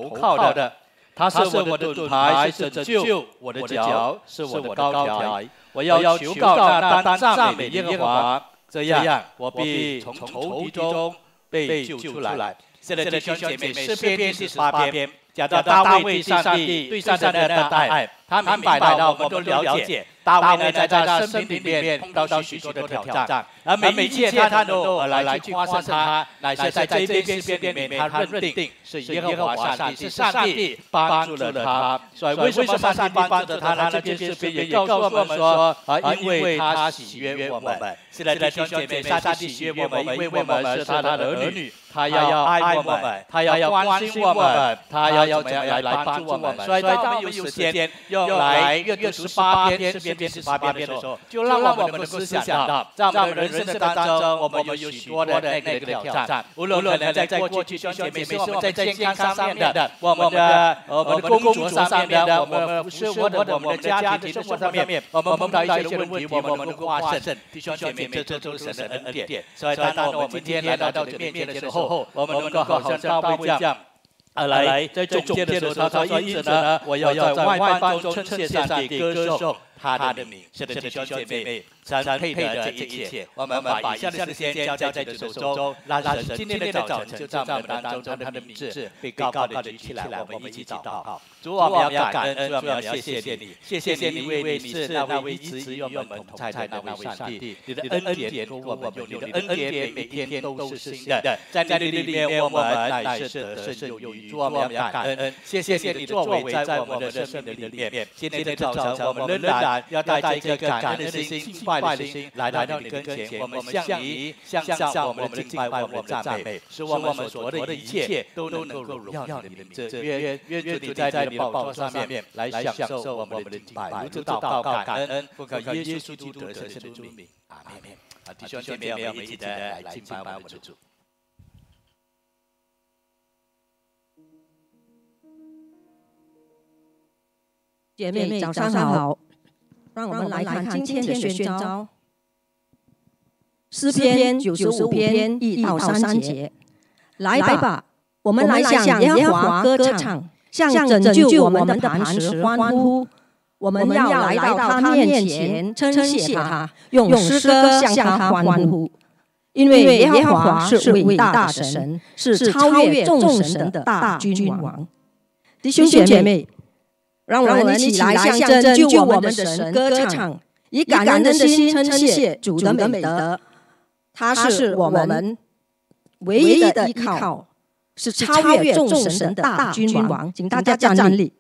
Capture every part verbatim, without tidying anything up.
投靠的。他是我的盾牌，是拯救我的脚，是我的高台。我要求告那单赞美耶和华，这样我必从仇敌中被救出来。是的，弟兄姐妹，诗篇第十八篇讲到大卫对上帝对上帝的爱，他明白到我们都了解。大卫呢，在他生命里面碰到许多的挑战，而每一切他都来来去夸胜他，乃是在这一篇诗篇里面，他认定是耶和华上帝，是上帝帮助了他。所以为什么上帝帮助了他呢？这篇诗篇也告诉我们说，啊，因为他喜悦我们。是的，弟兄姐妹，上帝喜悦我们，因为我们是他的儿女，他要爱我们，他要关心我们，他要怎么样来帮助我们。所以当我们有时间用来阅读十八篇诗篇。第十八篇的时候，就让我们能够思想到，在我们人生的当中，我们有许多的那个挑战。无论可能在过去弟兄姐妹，是我们在健康上面的，我们的我们的工作上面的，我们服侍我的我们的家庭生活上面，我们碰到一些问题，我们能够发胜。弟兄姐妹，这这都是神的恩典。所以当我们今天来到主面前的时候，我们能够好像大卫这样。啊，来，在中间的时候，他说：“因此呢，我要在外邦中称谢上帝，歌颂他的名。”是的，弟兄姐妹，神配得这一切。我们把以下的时间交在你的手中，让神今天的早晨就在我们当中，他的名字被高高的举起来。我们一起祷告。主，我们要感恩，主，我们要谢谢你，谢谢你，因为你是那位一直与我们同在的那位上帝。你的恩典跟我们有，你的恩典每天都是新的。在你的里面，我们乃是得胜有余。主，我们要感恩，谢谢你的作为在我们的生命里面。今天的早晨，我们仍然要带着一个感恩的心、敬拜的心来到你跟前。我们向你向上我们的敬拜、我们的赞美，使我们所做的一切都能够荣耀你的名字。愿愿愿你在你的宝座上面来享受我们的敬拜。如此祷告感恩，奉靠耶稣基督得胜的主名，阿门。啊，弟兄姐妹，我们一起的来敬拜我们的主。 姐妹早上好，让我们来看今天的宣召。诗篇九十五篇一到三节，来吧，我们来向耶和华歌唱，向拯救我们的磐石欢呼。我们要来到他面前称谢他，用诗歌向他欢呼，因为耶和华是伟大的神，是超越众神的大君王。弟兄姐妹，让我们一起来向拯救我们的神歌唱，以感恩的心称谢主的美德。他是我们唯一的依靠，是超越众神的大君王。请大家站立。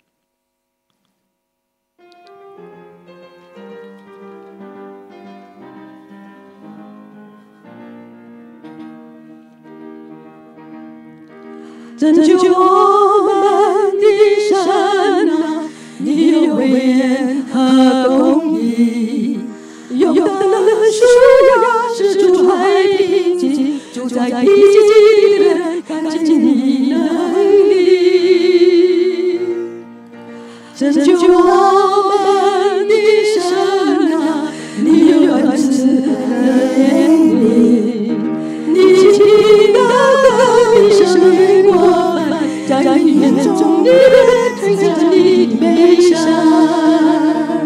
拯救我们的神啊，你有威严和公义，勇敢的树呀，是主海平静，住在地极的人看见你能力。拯救我们的神啊，你有恩慈和怜悯，你听到你生命过半，在你眼中你的存在你的悲伤。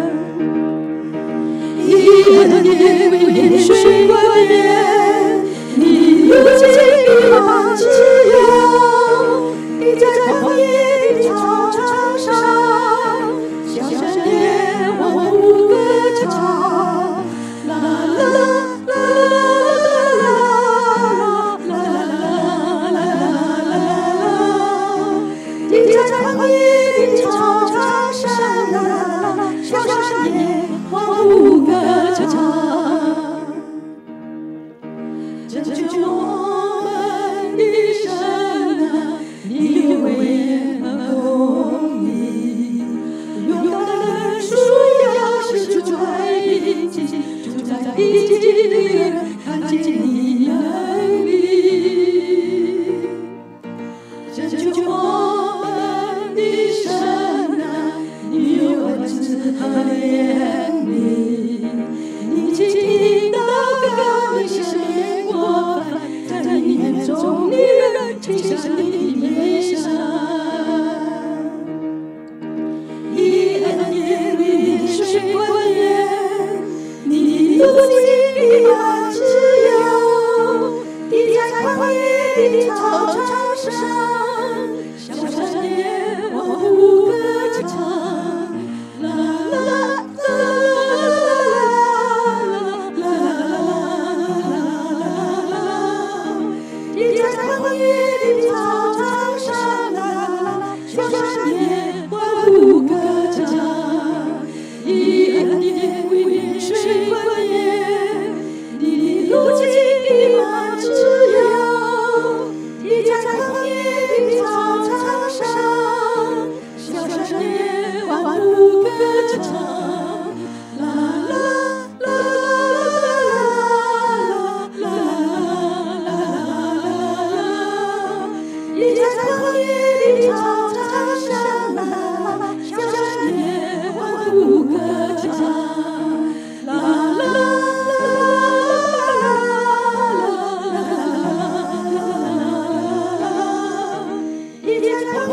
一万年为年水冠冕，你有尽一方自由，你在旷野的草场上，向山野万物歌唱，啦啦啦啦啦啦啦啦啦啦，你在旷野的草场上，啦啦啦，向山野万物歌唱。拯救我们的神啊，你有威严和公义，勇敢的人数要是主海平静，住在地极的人看见你能力。拯救我们的神啊，你有恩慈和怜悯，你听祷告，你赦免过犯，在你眼中你仍呈现你的悲伤。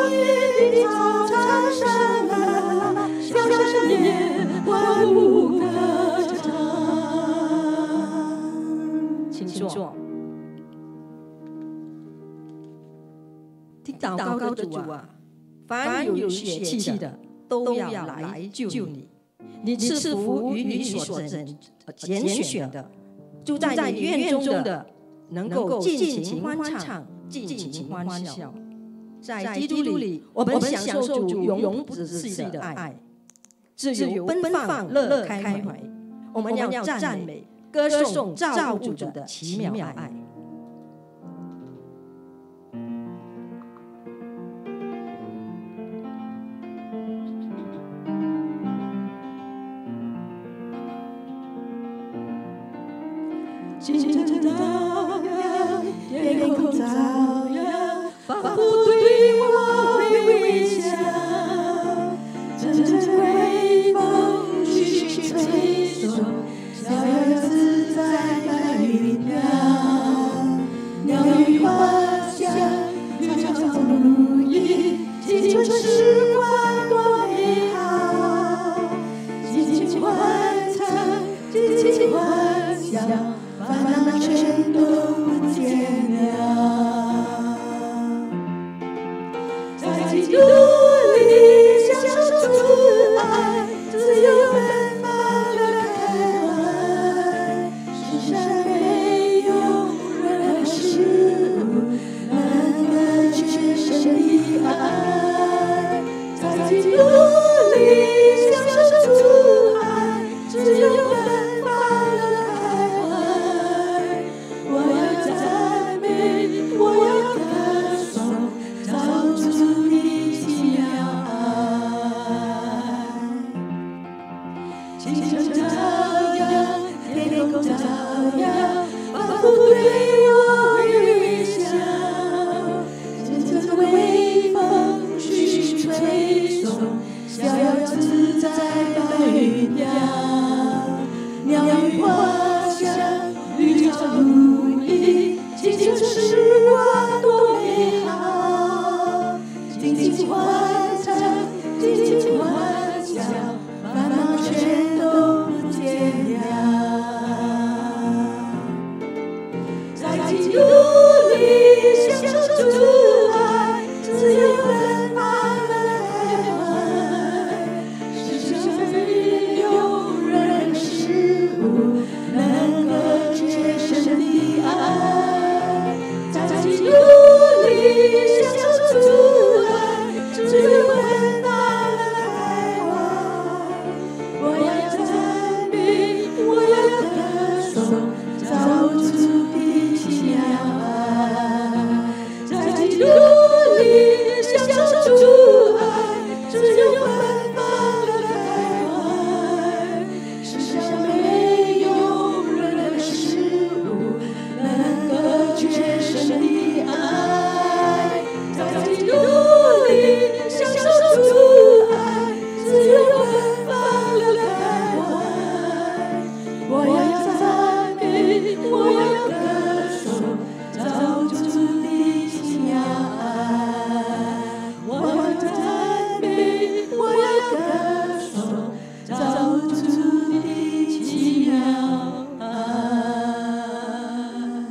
旷野的草场上啊，向山野欢呼歌唱。 请坐。听祷告的主啊，凡有血气的都要来救你。你赐福于你所拣选的，住在你院中的，能够尽情欢唱，尽情欢笑。在基督里，我们享受主永不止息的爱，自由奔放，乐开怀。我们要赞美、歌颂造物主的奇妙爱。 星辰照亮，天空照亮，仿佛对我微笑。阵阵微风徐徐吹送，逍遥自在白云飘。鸟语花香，草草如意，青春时光多美好。尽情欢唱，尽情欢笑。烦恼全都不见了，在基督里享受主爱，自由奔放的开怀。世上没有任何事物能够缺神的爱，在基督里享受主爱，自由奔放的开怀。我要赞美，我要歌颂造物主的奇妙爱。清晨照耀，天空照耀，仿佛对我微笑。阵阵微风徐徐吹送，逍遥自在白云飘。鸟语花香，绿草如意，青春时光多美好。尽情欢唱，尽情欢笑，烦恼全都不见了。在基督里享受主爱，自由奔放的开怀。世上没有任何事物能够缺神的爱，在基督里享受主爱，自由奔放的开怀。我要赞美，我要歌颂造物主的奇妙爱，在基督里享受主爱，自由奔放的开怀。世上没有任何事物能够缺神的爱，在基督里享受主爱，自由奔放的开怀。我要赞美，我要歌颂造物主的奇妙爱。我要赞美，我要歌颂造物主的奇妙爱。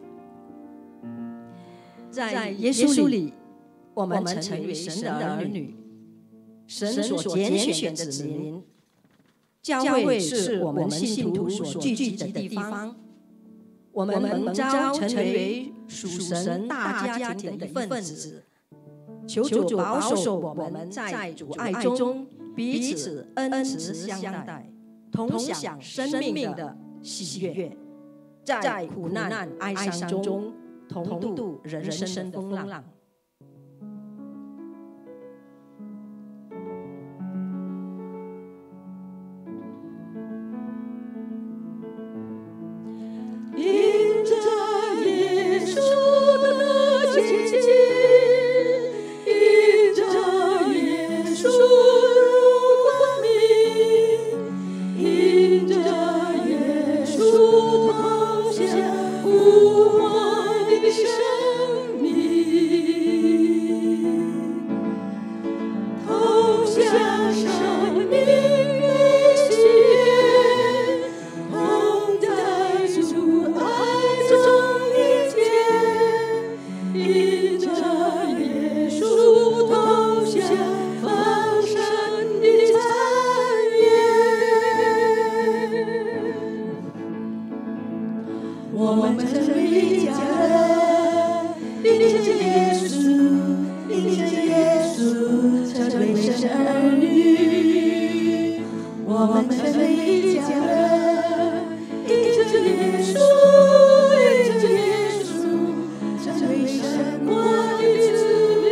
在耶稣里，我们成为神的儿女，神所拣选的子民。教会是我们信徒所聚集的地方，我们蒙召成为属神大家庭的一份子。求主保守我们在主爱中彼此恩慈相待，同享生命的喜悦，在苦难哀伤中同度人生的风浪。 因着耶稣的奇迹，因着耶稣如光明，因着耶稣同享无华的生命。 我们成为一家人，因着耶稣，因着耶稣，成为神国的子民，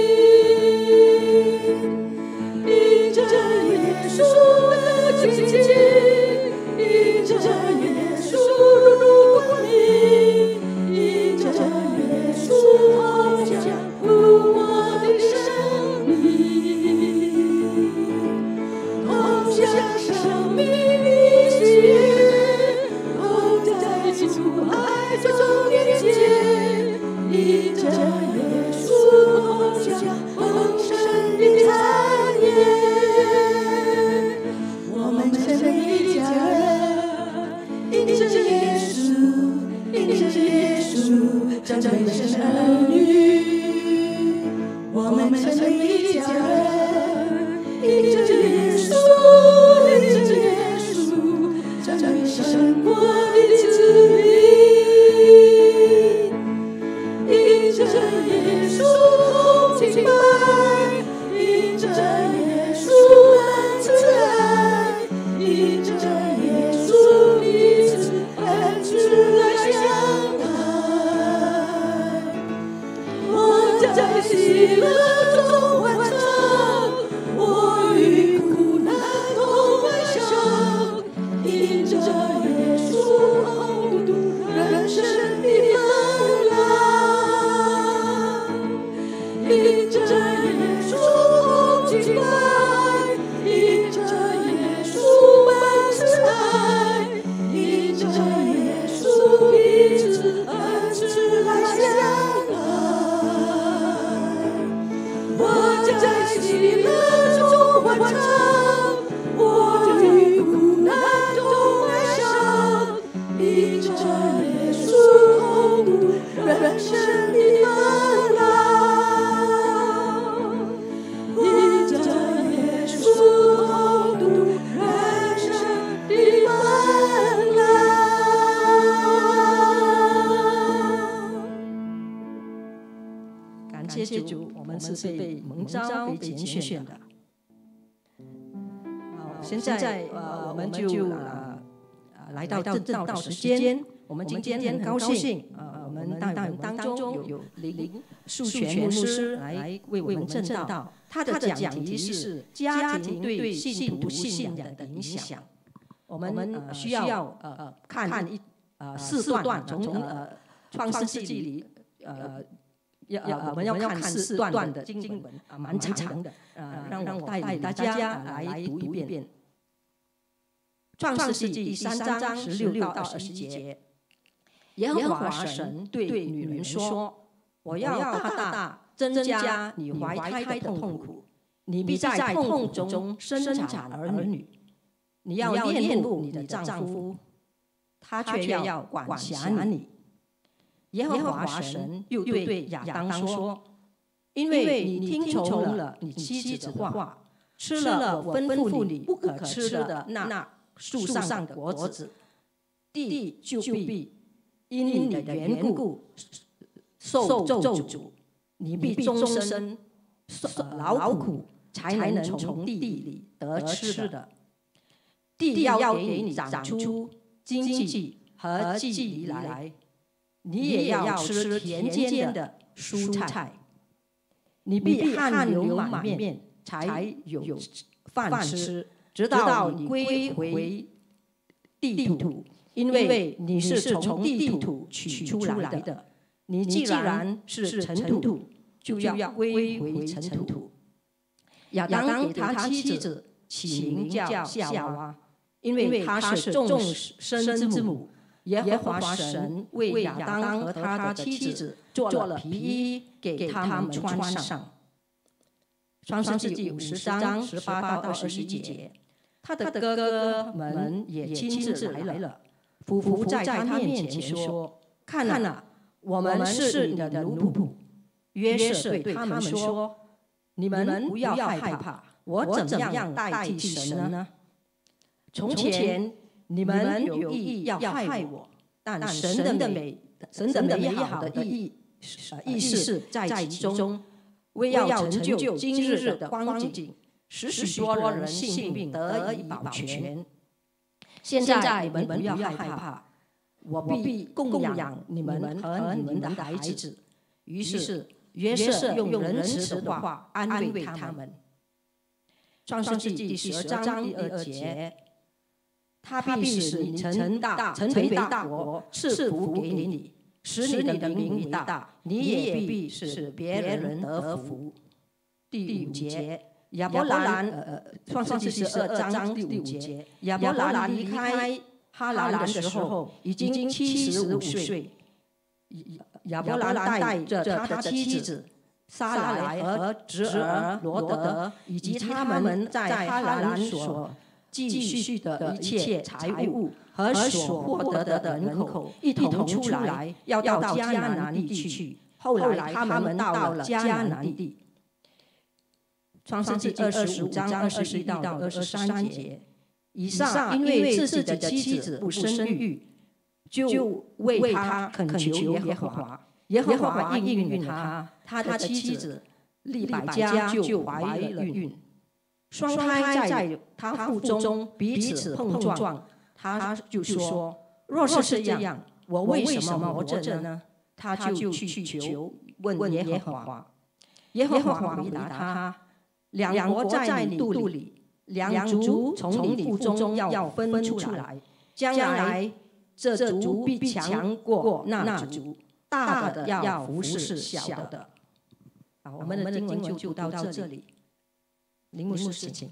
因着耶稣的奇迹，因着耶稣入入光明，因着耶稣投降我的生命，投降生命的喜悦，投在基督爱中连接，因着耶稣投降丰盛的产业。我们成为一家人，因着耶稣，因着耶稣，成为神儿女。我们成为一家人，因着耶稣，因着耶稣，成为神国的子民，因着耶稣同敬拜，因着耶稣恩慈爱，因着耶稣彼此恩慈来相待。我在喜乐中欢唱，我与苦难同哀伤，因着耶稣共度人生的风浪，因着耶稣同敬拜，因着耶稣恩慈爱，因着耶稣彼此恩慈来相爱。我在喜乐中欢唱，我与苦难中哀伤，因着耶稣同度人生的风浪，因着耶稣同度人生的风浪。 感谢主，我们是被蒙召、被拣选的。好，现在呃，我们就呃来到正道的时间。我们今天很高兴，呃，我们当当中有林树全牧师来为我们正道。他的讲题是家庭对信徒信仰的影响。我们需要呃看一呃四段，从呃创世纪里呃。要呃，我们要看四段的经文啊，蛮长的，呃，让我带领大家来读一遍。创世纪第三章十六到二十一节，耶和华神对女人说：“我要大大增加你怀胎的痛苦，你必在痛苦中生产儿女。你要恋慕你的丈夫，他却要管辖你。”耶和华神又对亚当说：“因为你听从了你妻子的话，吃了我吩咐你不可吃的那树上的果子，地就必因你的缘故受咒诅，你必终身劳苦，才能从地里得吃的。地要给你长出经济和季离来。你也要吃田间的蔬菜，你必汗流满面，才有饭吃，直到你归回地土，因为你是从地土取出来的。你既然是尘土，就要归回尘土。”亚当给他妻子起名叫夏娃，因为她是众生之母。耶和华神为亚当和他的妻子做了皮衣给他们穿上。创世纪五十章十八到二十一节，他的哥哥们也亲自来了，俯伏在他面前说：“看啊，我们是你的奴仆。”约瑟对他们说：“你们不要害怕，我怎样代替神呢？从前你们有意要害我，但神的美、神的美好的意意识在其中，为要成就今日的光景， 使许多人性命得以保全。现在你们不要害怕，我必供养你们和你们的孩子。于是约瑟用仁慈的话安慰他们。创世纪第十二章第二节，他必使你成大成为大国，赐福给你，使你的名为大，你也必使别人得福。第五节，亚伯兰，呃，创世纪十二章第五节，亚伯兰离开哈兰的时候已经七十五岁。亚伯兰带着他的妻子撒来和侄儿罗德，以及他们在哈兰所积蓄的一切财物和所获得的人口，一同出来，要到迦南地去。后来他们到了迦南地。创世纪二十五章二十一到二十三节，以撒因为自己的妻子不生育，就为他恳求耶和华。耶和华应允他，他的妻子利百加就怀了孕。双胎在他腹中彼此碰撞，他就说：“若是这样，我为什么活着呢？”他就去求问耶和华。耶和华回答他：“两国在你肚里，两族从你腹中要分出来，将来这族必强过那族。大的要服侍小的。”好，我们的经文就读到这里。林牧师，请。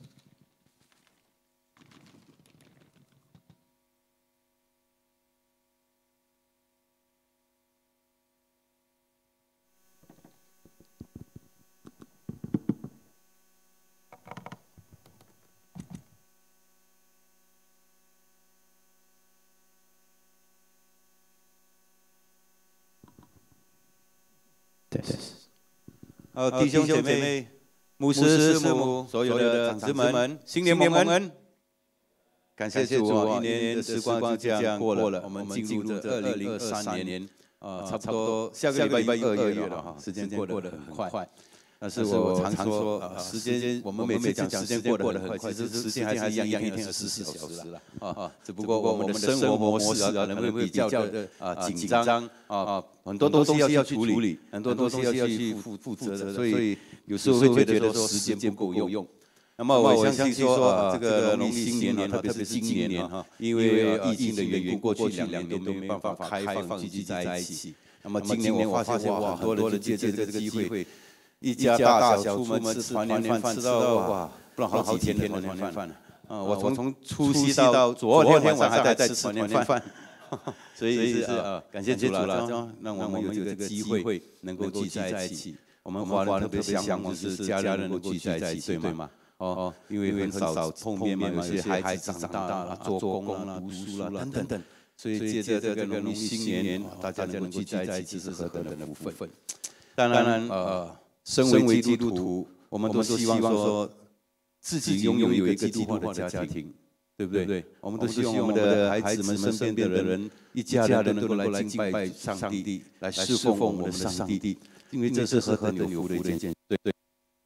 好，弟兄姐妹、牧师、师母、所有的长子们，新年蒙恩！感谢主啊，一年的时光就这样过了，我们进入这二零二三年，啊，差不多下个礼拜一二月了哈，时间过得很快。但是我常说，啊，时间我们每次讲时间过得很快，其实时间还是一样，一天二十四小时了啊。只不过我们的生活模式啊，可能会比较的啊紧张啊，很多东西要去处理，很多东西要去负负责的，所以有时候会觉得说时间不够用。那么我相信说啊，这个农历新年啊，特别是今年哈，因为疫情的原因，过去两年都没办法开放聚集在一起。那么今年我发现哇，很多人借着这个机会。一家大小出门吃团年饭，吃到哇，不知道好几天的团年饭了。啊，我从从除夕到昨天晚上还在吃团年饭，所以是啊，感谢主了，让我们有这个机会能够聚在一起。我们华人特别向往是家人能够聚在一起，对吗？哦，因为很少碰面嘛，有些孩子长大了，做工啦、读书啦等等等，所以借着这个农历新年，大家能够聚在一起，这是何等的福分。当然，呃。身为基督徒，我们都希望说自己拥有一个基督化的家庭，对不对？我们都希望我们的孩子们身边的人，一家人都能够来敬拜上帝，来侍奉我们的上帝，因为这是何等有福的一件，对对。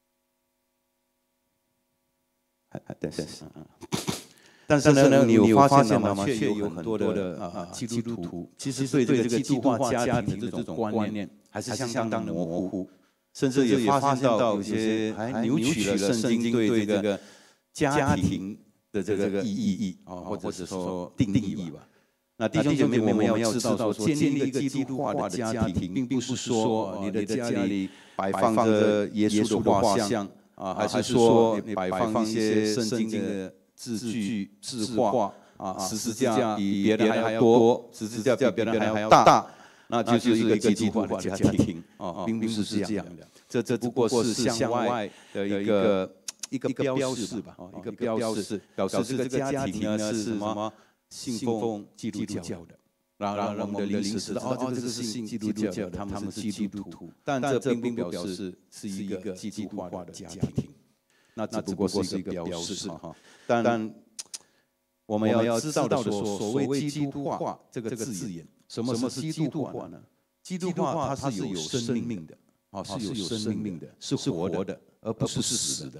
对对。但是呢，你有发现吗？却有很多的啊基督徒，其实对这个基督化家庭的这种观念还是相当的模糊。甚至也发现到有些还扭曲了圣经对这个家庭的这个意义啊，或者是说定义吧。那弟兄姐妹，我们要知道说，建立一个基督化的家庭，并不是说你的家里摆放着耶稣的画像啊，还是说你摆放一些圣经的字句、字画啊，十字架比别人还要多，十字架比别人还要大。那就是一个基督化的家庭啊，并不是这样的。这这不过是向外的一个一个标示吧，一个标示，表示这个家庭呢是什么？信奉基督教的，然后让我们的邻舍知道哦，这个是信基督教的，他们是基督徒。但这并不表示是一个基督化的家庭，那只不过是一个标示哈。但我们要知道的说，所谓基督化这个字眼。什么是基督化呢？基督化它是有生命的，啊，是有生命的，是活的，而不是死的。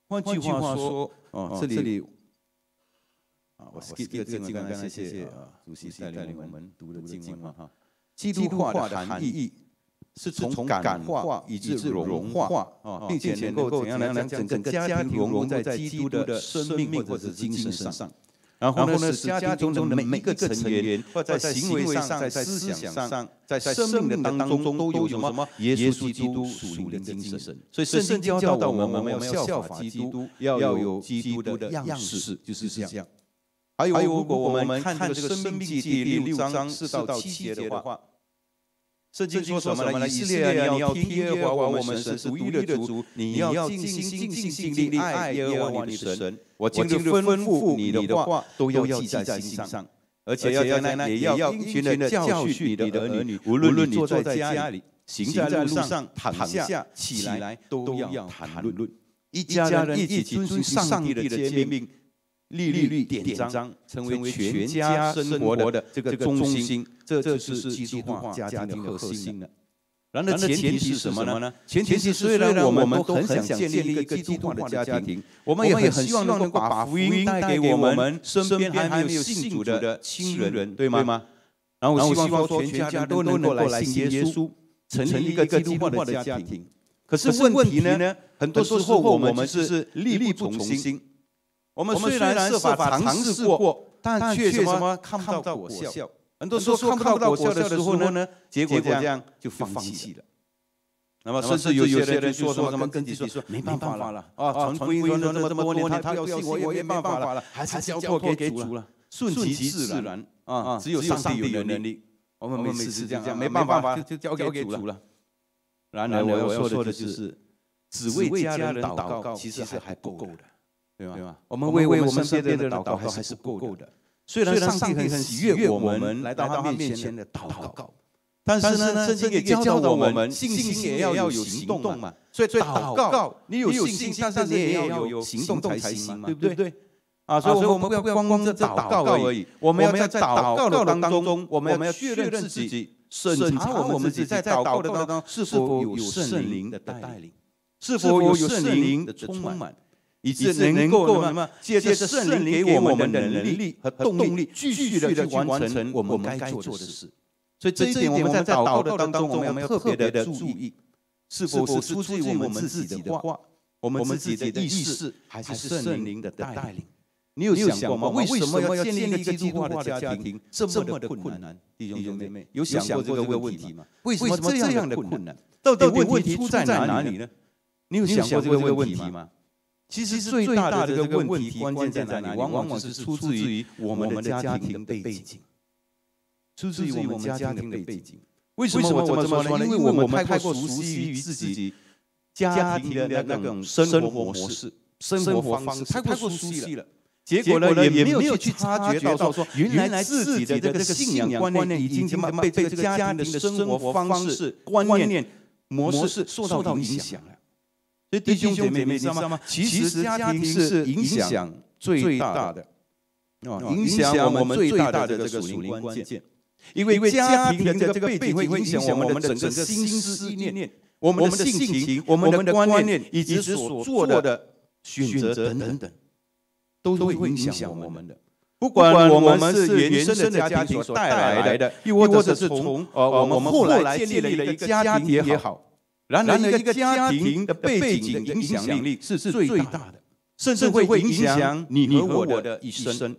换句话说，哦，这里啊，我 skip 这个经文，刚刚谢谢啊，主席带领我们读的经文哈。基督化的含义是从感化以至融化啊，并且能够怎样让整个家庭融入在基督的生命或者精神上。然后呢，使家庭中的每一个成员，在行为上、在思想上、在生命的当中，都有什么？耶稣基督属灵的精神。所以圣经教导我们，我们要效法基督，要有基督的样式，就是这样。还有，如果我们看这个《申命记》第六章四到七节的话，圣经说什么呢？以色列啊，你要听耶和华我们神是独一的主，你要尽心、尽心、尽力爱耶和华你的神。我今日吩咐你的话，都要记在心上，而且要在那也要殷勤的教训你的儿女，无论你坐在家里、行在路上、躺下、起来，都要谈论。一家人一起遵循上帝的诫命。律律典章成为全家生活的这个中心，这就是基督化家庭的核心了。然而前提是什么呢？前提是虽然我们都很想建立一个基督化的家庭，我们也很希望能够把福音带给我们身边还没有信主的亲人，对吗？然后我希望说全家人都能够来信耶稣，成立一个基督化的家庭。可是问题呢，很多时候我们是力不从心。我们虽然设法尝试过，但却什么看不到果效。很多时候看不到果效的时候呢，结果这样就放弃了。那么甚至有些人说什么跟自己说没办法了啊，传福音传了这么多年，他不要信我也没办法了，还是交托给主了，顺其自然啊，只有上帝有能力。我们每次是这样，没办法就交给主了。然而我要说的就是，只为家人祷告其实还不够的。对吧？我们为我们身边的人祷告还是不够的。虽然上帝很喜悦我们来到他面前的祷告，但是呢，圣经也教导我们，信心也要有行动嘛。所以祷告，你有信心，但是你也要有行动才行嘛，对不对？啊，所以我们不要光光在祷告而已，我们要在祷告的当中，我们要确认自己，审查我们自己在祷告的当中是否有圣灵的带领，是否有圣灵的充满。以致能够什么？借着圣灵给我们的能力和动力，继续的去完成我们该做的事。所以这一点，我们在祷告的当中，我们要特别的注意，是否是出自于我们自己的话，我们自己的意识，还是圣灵的带领？你有想过吗？为什么要建立一个基督化的家庭这么的困难？弟兄姐妹，有想过这个问题吗？为什么这样的困难？到底问题出在哪里呢？你有想过这个问题吗？其实最大的这个问题关键在哪里？往往是出自于我们的家庭的背景，出自于我们家庭的背景。为什么我这么说呢？因为我们太过熟悉于自己家庭的那种生活模式、生活方式，太过熟悉了。结果呢，也没有去察觉到说，原来自己的这个信仰观念已经被这个家庭的生活方式、观念、模式受到影响了。所以弟兄姐妹，你知道吗？其实家庭是影响最大的，影响我们最大的这个属灵关键。因为家庭的这个背景会影响我们的整个心思意念、我们的性情、我们的观念以及所做的选择等等，都会影响我们的。不管我们是原生的家庭所带来的，又或者是从呃我们后来建立了一个家庭也好。然而，一个家庭的背景的影响力是最大的，甚至会影响你和我的一生。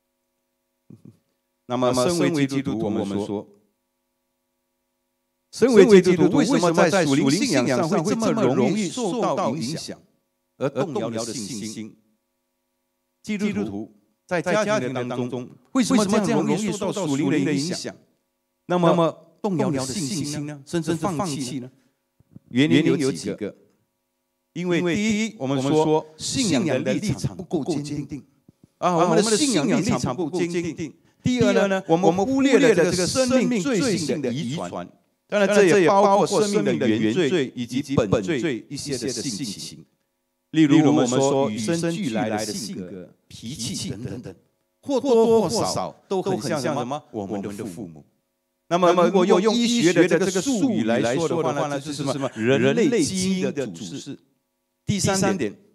那么，身为基督徒，我们说，身为基督徒，为什么在属灵信仰上会这么容易受到影响，而动摇了信心？基督徒在家庭当中，为什么这样容易受到属灵的影响？那么，动摇了信心呢？甚至放弃呢？原因有几个，因为第一，我们说信仰的立场不够坚定啊，我们的信仰立场不够坚定。第二呢，我们忽略了这个生命罪性的遗传，当然这也包括生命的原罪以及本罪一些的性情，例如我们说与生俱来的性格、脾气等等，或多或少都很像什么？我们的父母。那么，如果用医学的这个术语来说的话呢，就是什么人类基因的主事。第三点，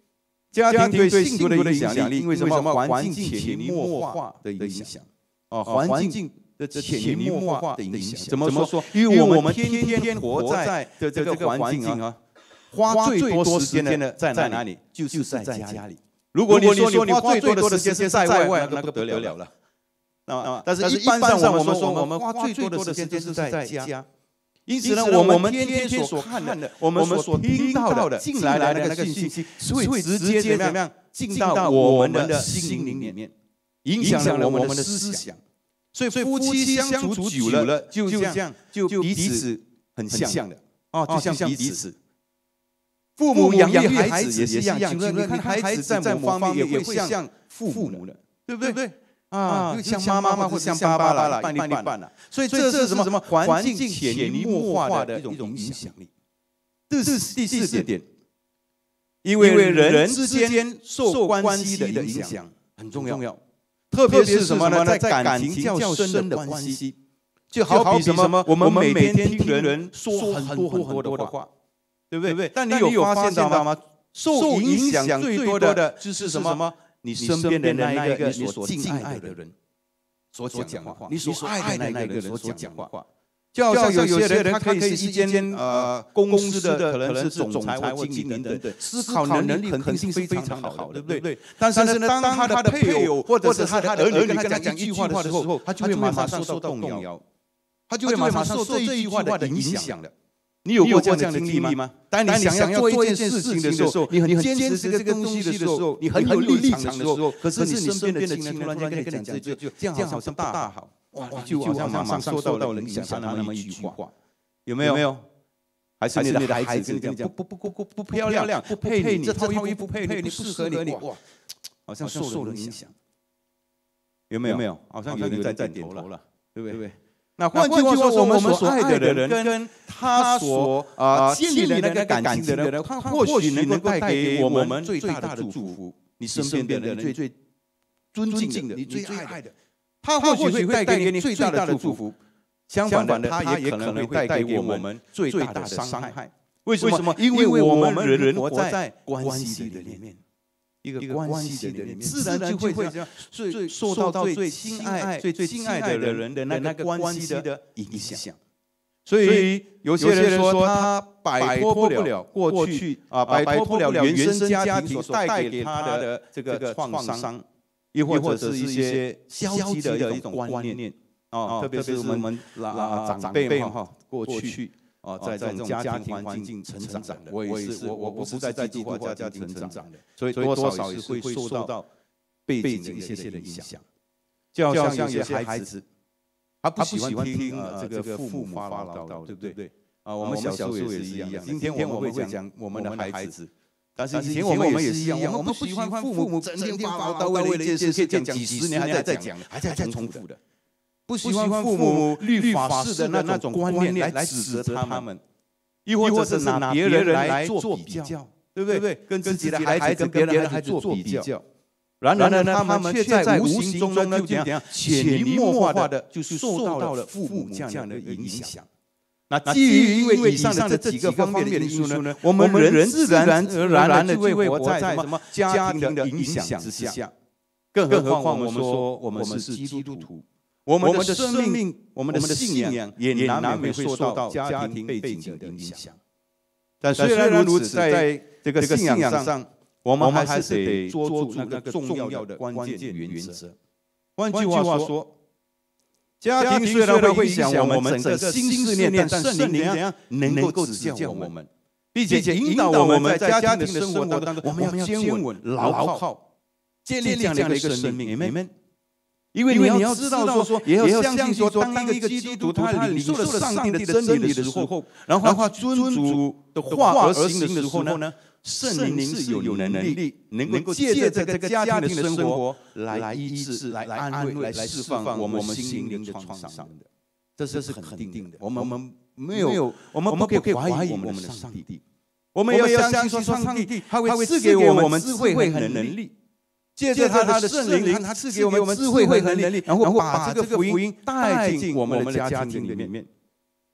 家庭对信徒的影响力，因为什么？环境潜移默化的影响。啊，环境的潜移默化的影响。怎么说？因为我们天天活在的这个环境啊，花最多时间的在哪里？就是在家里。如果你说你花最多的时间是在外，那不得了了。啊，但是一般上我们说，我们花最多的时间是在家。因此呢，我们天天所看的，我们所听到的进来的那个信息，会直接怎么样进到我们的心灵里面，影响了我们的思想。所以夫妻相处久了，就这样就彼此很像的啊，就像彼此。父母养育孩子也是一样，你看孩子在某方面也会像父母的，对不对？啊，像妈妈或者像爸爸啦，一半一半啦。所以这是什么什么环境潜移默化的一种影响力。这是第四点，因为人之间受关系的影响很重要，特别是什么呢？在感情较深的关系，就好比什么？我们每天听人说很多很多的话，对不对？但你有发现到吗？受影响最多的就是什么？你身边的那一个你所敬爱的人所讲的话，你所爱的那一个人所讲的话，就好像有些人他可以是一间呃公司的可能是总裁或经理等等，思考能力肯定是非常好，对不对？但是呢，当他的配偶或者是他的儿女跟他讲一句话的时候，他就会马上受到动摇，他就会马上受这一句话的影响的。你有过这样的经历吗？当你想要做一件事情的时候，你很坚持这个东西的时候，你很有立场的时候，可是你身边的亲人突然间跟你讲这句，这样好像大好，哇，就好像马上受到了影响，他那么一句话，有没有？还是你的孩子跟你讲，不不不不不漂亮，不配你，这套衣服不配你，不适合你，哇，好像受了影响，有没有？好像有人在在点头了，对不对？那换句话说，我们所爱的人跟他所啊建立的那个感情的人，他或许能够带给我们最大的祝福。你身边的人最最尊敬的，你最爱的，他或许会带给你最大的祝福。相反的，他也可能会带给我们最大的伤害。为什么？因为我们人活在关系的里面。一个关系的里面，自然就会这样最受到最亲爱、最最亲爱的人的那个关系的影响。所以有些人说他摆脱不了过去啊，摆脱不了原生家庭所带给他的这个创伤，又或者是一些消极的一种观念啊，特别是我们啊长辈哈，过去。啊，在这种家庭环境成长的，我也是，我我不是在基督化家庭成长的，所以多少也是会受到背景的一些的影响。就好像有些孩子，他不喜欢听啊这个父母发唠叨，对不对？啊，我们小时候也是一样。今天我们会讲我们的孩子，但是以前我们也是一样，我们不喜欢父母整天发唠叨，为了一件事可以讲几十年还在讲，还在重复的。不喜欢父母律法式的那种观念来指责他们，又或者是拿别人来做比较，对不对？跟自己的孩子跟别人的孩子做比较，然而呢，他们却在无形中呢，就怎样潜移默化的就受到了父母这样的影响。那基于因为以上的这几个方面的因素呢，我们人自然而然的就会活在什么家庭的影响之下。更何况我们说我们是基督徒。我们的生命，我们的信仰也难免会受到家庭背景的影响。但虽然如此，在这个信仰上，我们还是得捉住那个重要的关键原则。换句话说，家庭虽然会影响我们整个心思念，但圣灵怎样能够指教我们，并且引导我们在家庭的生活当中，我们要坚稳牢靠，建立这样的一个生命。Amen。因为你要知道说，也要相信说，当一个基督徒他领受了上帝的真理的时候，然后他遵主的话而行的时候呢，圣灵是有能力能够借着这个家庭的生活来医治、来安慰、来释放我们心灵的创伤的，这是是肯定的。我们我们没有，我们不可以怀疑我们的上帝，我们要相信说，上帝他会赐给我们智慧和能力。借着他的圣灵，他赐给我们智慧和能力，然后把这个福音带进我们的家庭里面。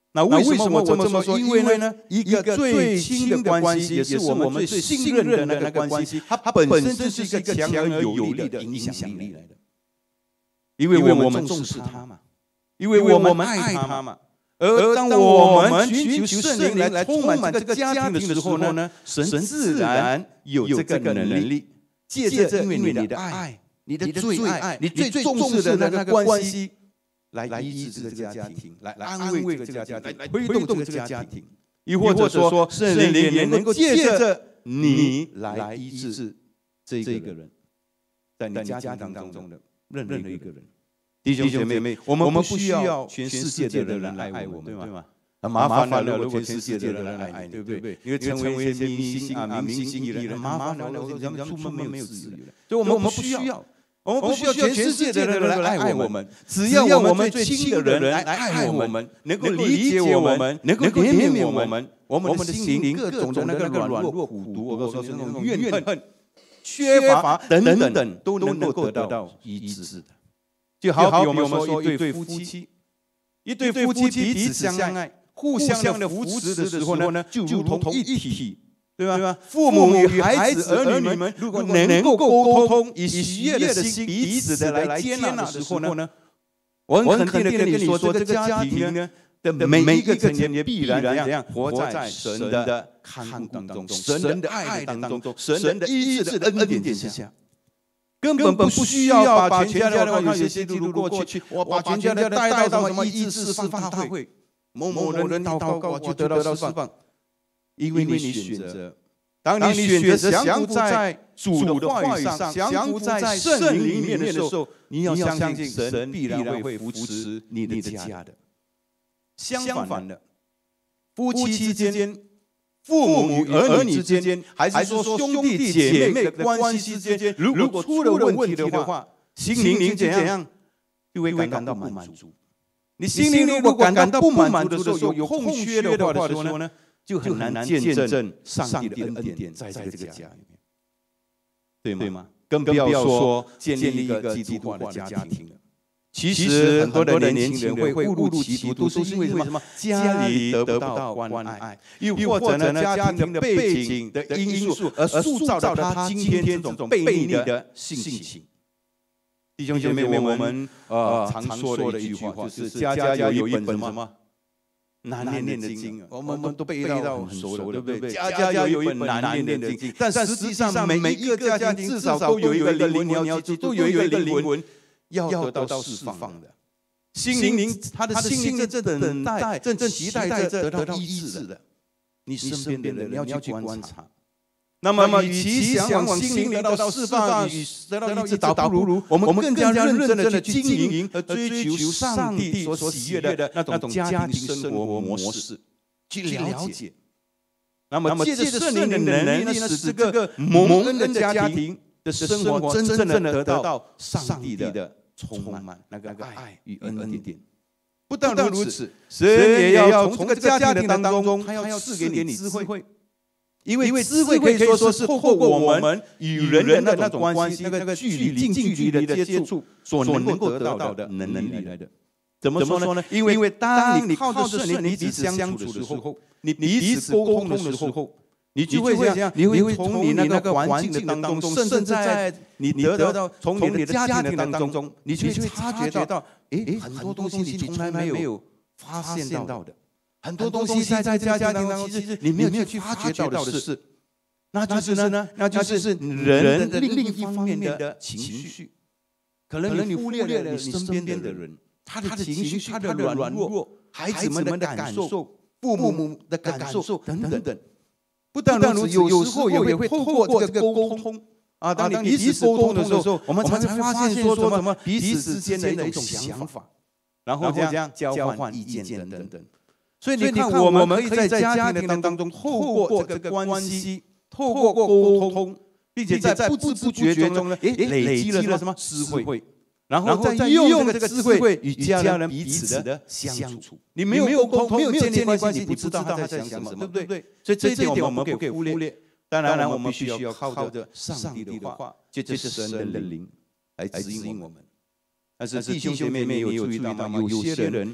那为什么我这么说？因为呢，一个最亲的关系，也是我们最信任的那个关系，它本身就是一个强而有力的影响力来的。因为我们重视他嘛，因为我们爱他嘛。而当我们寻求圣灵来充满这个家庭的时候呢，神自然有这个能力，借着因为你的爱、你的最爱、你最重视的那个关系，来医治这个家庭，来安慰这个家庭，来推动这个家庭。又或者说，圣灵也能够借着你来医治这个人，在你家庭当中的任何一个人。弟兄姐妹，我们不需要全世界的人来爱我们，对吗？很麻烦了，如果全世界的人来爱你，对不对？因为成为一些明星啊、明星艺人，很麻烦了，我们出门没有自由了。所以我们不需要，我们不需要全世界的人来爱我们，只要我们最亲的人来爱我们，能够理解我们，能够怜悯我们，我们的心灵各种的那个软弱、苦毒，或者说是那种怨恨、缺乏等等，都能够得到医治的。就好比我们说一对夫妻，一对夫妻彼此相爱、互相的扶持的时候呢，就如同一体，对吧？父母与孩子、儿女们如果能够沟通，以喜悦的心彼此的来接纳的时候呢，我很肯定的跟你说，这个家庭呢的每一个成员也必然怎样活在神的看顾当中、神的爱当中、神的医治的恩典之下。根本不需要把全家的话有些记录过去，我把全家的带到什么医治释放大会，某某人祷告我就得到释放，因为你选择，当你选择降服在主的话语上，降服在圣灵里面的时候，你要相信神必然会扶持你的家的。相反的，夫妻之间。父母与儿女之间，还是说兄弟姐妹的关系之间，如果出了问题的话，心灵怎样就会感到不满足。你心灵如果感到不满足的时候，有空缺的话的时候呢，就很难见证上帝的恩典在这个家里面，对吗？更不要说建立一个基督化的家庭了。其实很多的年轻人会误入歧途，都是因为什么？家里得不到关爱，又或者呢，家庭的背景的因素而塑造了他今天这种悖逆的性情。弟兄姐妹，我们呃常说的一句话就是：家家有一本什么难念的经，我们都背到很熟了，对不对？家家有一本难念的经，但实际上每一个家庭至少都有一个灵魂，你要记住，都有一个灵魂。要得到释放的心灵，他的心灵正等待、正正期待着得到医治的。你身边的人，你要去观察。那么，与其向往心灵得到释放与得到医治，倒不如我们更加认真的去经营和追求上帝所喜悦的那种家庭生活模式，去了解。那么，借着圣灵的能力呢，使这个蒙恩的家庭的生活真正的得到上帝的充满那个爱与恩典。不但如此，神也要从这个家庭的当中，他要赐给你智慧，因为智慧可以说是透过我们与人的那种关系、那个距离、近距离的接触所能够得到的能力来的。怎么说呢？因为当你靠着圣灵彼此相处的时候，你彼此沟通的时候。你就会这样，你会从你那个环境的当中，甚至在你得到从你的家庭的当中，你就会察觉到，哎，很多东西你从来没有发现到的，很多东西在在家庭当中，其实你没有去发觉到的事，那就是呢，那就是人的另一方面的情绪，可能你忽略了你身边的人，他的情绪、他的软弱、孩子们的感受、父母的感受等等。不但如此，有时候也会透过这个沟通啊，当你彼此沟通的时候，我们才会发现说什么彼此之间的一种想法，然后这样交换意见等等等。所以你看，我们可以在家庭的当中透过这个关系，透过沟通，并且在不知不觉中呢，哎，累积了什么智慧。然后再用这个智慧与家人彼此的相处，你没有沟通，没有建立关系，你不知道他在想什么，对不对？所以这一点我们不可以忽略。当然，我们必须要靠着上帝的话，就是神的灵来指引我们。但是弟兄姐妹有注意到吗？有些人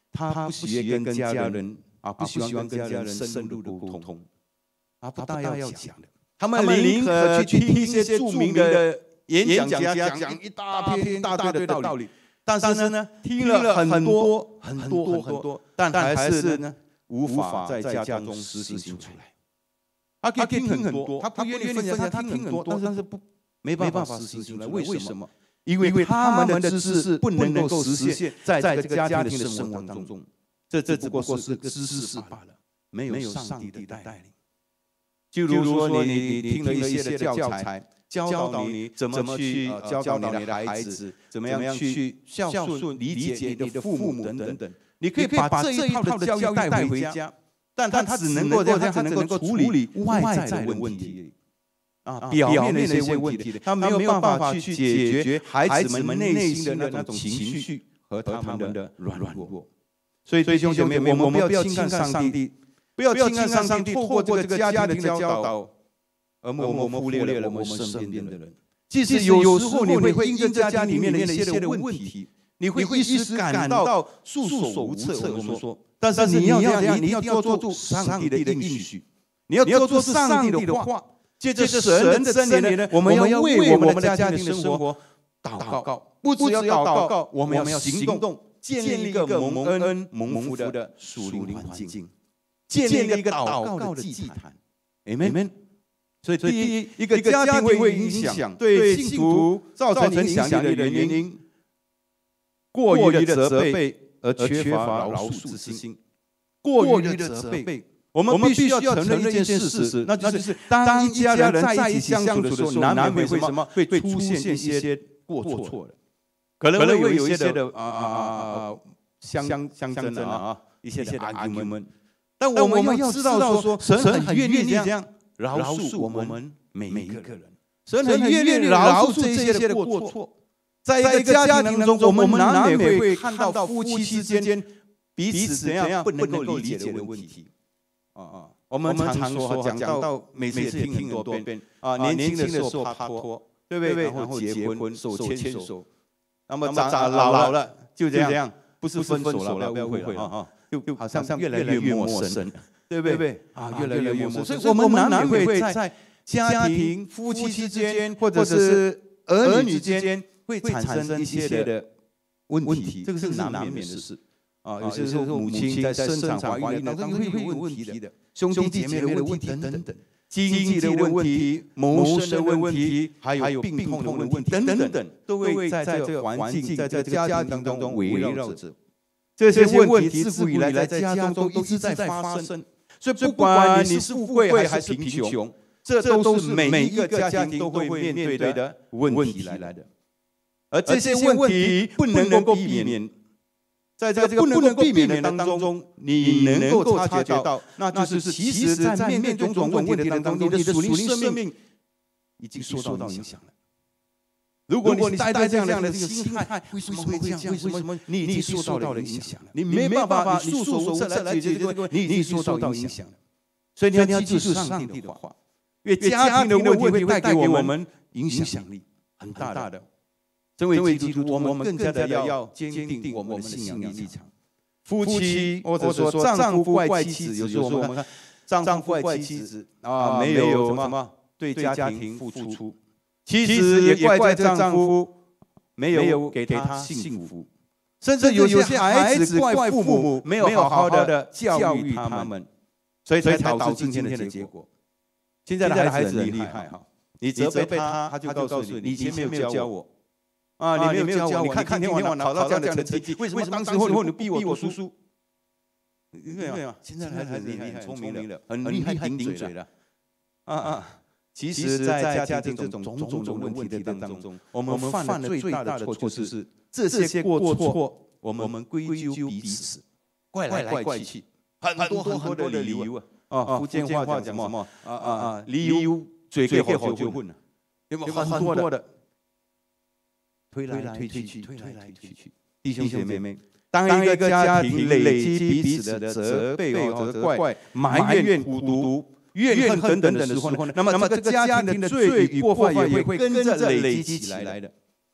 他不喜悦跟家人啊，不喜欢跟家人深入的沟通，啊，不大要讲的。他们宁可去听一些著名的演讲家讲一大篇一大堆的道理，但是呢，听了很多很多很多，但还是呢，无法在家中实行出来。他可以听很多，他不愿意分享，他听很多，但是不没办法实行出来。为什么？因为他们的知识不能够实现在这个家庭的生活当中，这这只不过是个知识罢了，没有上帝的带领。就如说你你听了一些的教材，教导你怎么去教导你的孩子，怎么样去孝顺、理解你的父母等等等。你可以把这一套的教育带回家，但他只能够他只能够处理外在的问题。啊，表面的一些问题，他没有办法去解决孩子们内心的那种情绪和他们的软弱。所以，弟兄姐妹，我们不要轻看上帝，不要轻看上帝透过这个家庭的教导，而我们忽略了我们身边的人。即使有时候你会因着家庭里面的一些的问题，你会一时感到束手无策。我们说，但是你要这样，你一定要做出上帝的应许，你要做出上帝的话。借着神的真理呢，我们要为我们的家庭的生活祷告，不只要祷告，我们要行动，建立一个蒙恩蒙福的属灵环境，建立一个祷告的祭坛。Amen。所以第一，一个家庭会影响对信徒造成影响力的原因，过于的责备而缺乏饶恕之心，过于的责备。我们必须要承认一件事实，那就是当一家人在一起相处的时候，难免会什么会出现一些过错的，可能会有一些的啊啊啊相相争的啊一些的 argument。但我们要知道说，神很愿意这样饶恕我们每一个人，神很愿意饶恕这些的过错。在一个家庭当中，我们难免会看到夫妻之间彼此怎样不能够理解的问题。啊啊！我们常说讲到每次也听很多遍啊，年轻的时候拍拖，对不对？然后结婚手牵手，那么长老了就这样，不是分手了，不要误会了啊，就好像越来越陌生，对不对？啊，越来越陌生。所以我们难免会在家庭、夫妻之间，或者是儿女之间，会产生一些的问题，这个是难免的事。啊，有些时候母亲在生产怀孕当中会有问题的，兄弟姐妹的问题等等，经济的问题、谋生的问题，还有病痛的问题等等，都会在这个环境、在这个家庭当中围绕着。这些问题自古以来在家中都一直在发生，所以不管你是富贵还是贫穷，这都是每一个家庭都会面对的问题来的。而这些问题不能够避免。在这个不能够避免的当中，你能够察觉到，那就是其实在面对种种问题的当中，你的属灵生命已经受到影响了。如果你带着这样的心态，为什么会这样？为什么你已经受到了影响了？你没办法，你束手无策来解决这个问题，你已经受到影响了。所以你要记住上帝的话，因为家庭的问题会带给我们影响力很大的。身为基督徒，我们更加的要坚定我们的信仰立场。夫妻或者说丈夫怪妻子，有时候我们看丈夫怪妻子啊，没有什么对家庭付出，妻子也怪这丈夫没有给他幸福，甚至有些孩子怪父母没有好好的教育他们，所以才导致今天的结果。现在的孩子很厉害哈，你责备他，他就告诉你，你以前没有教我。啊，你没有教我，你看看天天晚考到这样的成绩，为什么当时候你逼我读书？因为啊，现在的孩子很厉害，很聪明了，很厉害，顶顶嘴了。啊啊！其实，在家庭这种种种的问题的当中，我们犯了最大的错就是这些过错，我们归咎彼此，怪来怪去，很多很多的理由啊。啊，福建话讲什么？啊啊啊！理由嘴给好就混了，有没有很多的？推来推去，推来推去，弟兄姐妹，当一个家庭累积彼此的责备、责怪、埋怨、苦毒、怨恨等等的时候呢，那么那么这个家庭的罪与过犯也会跟着累积起来的。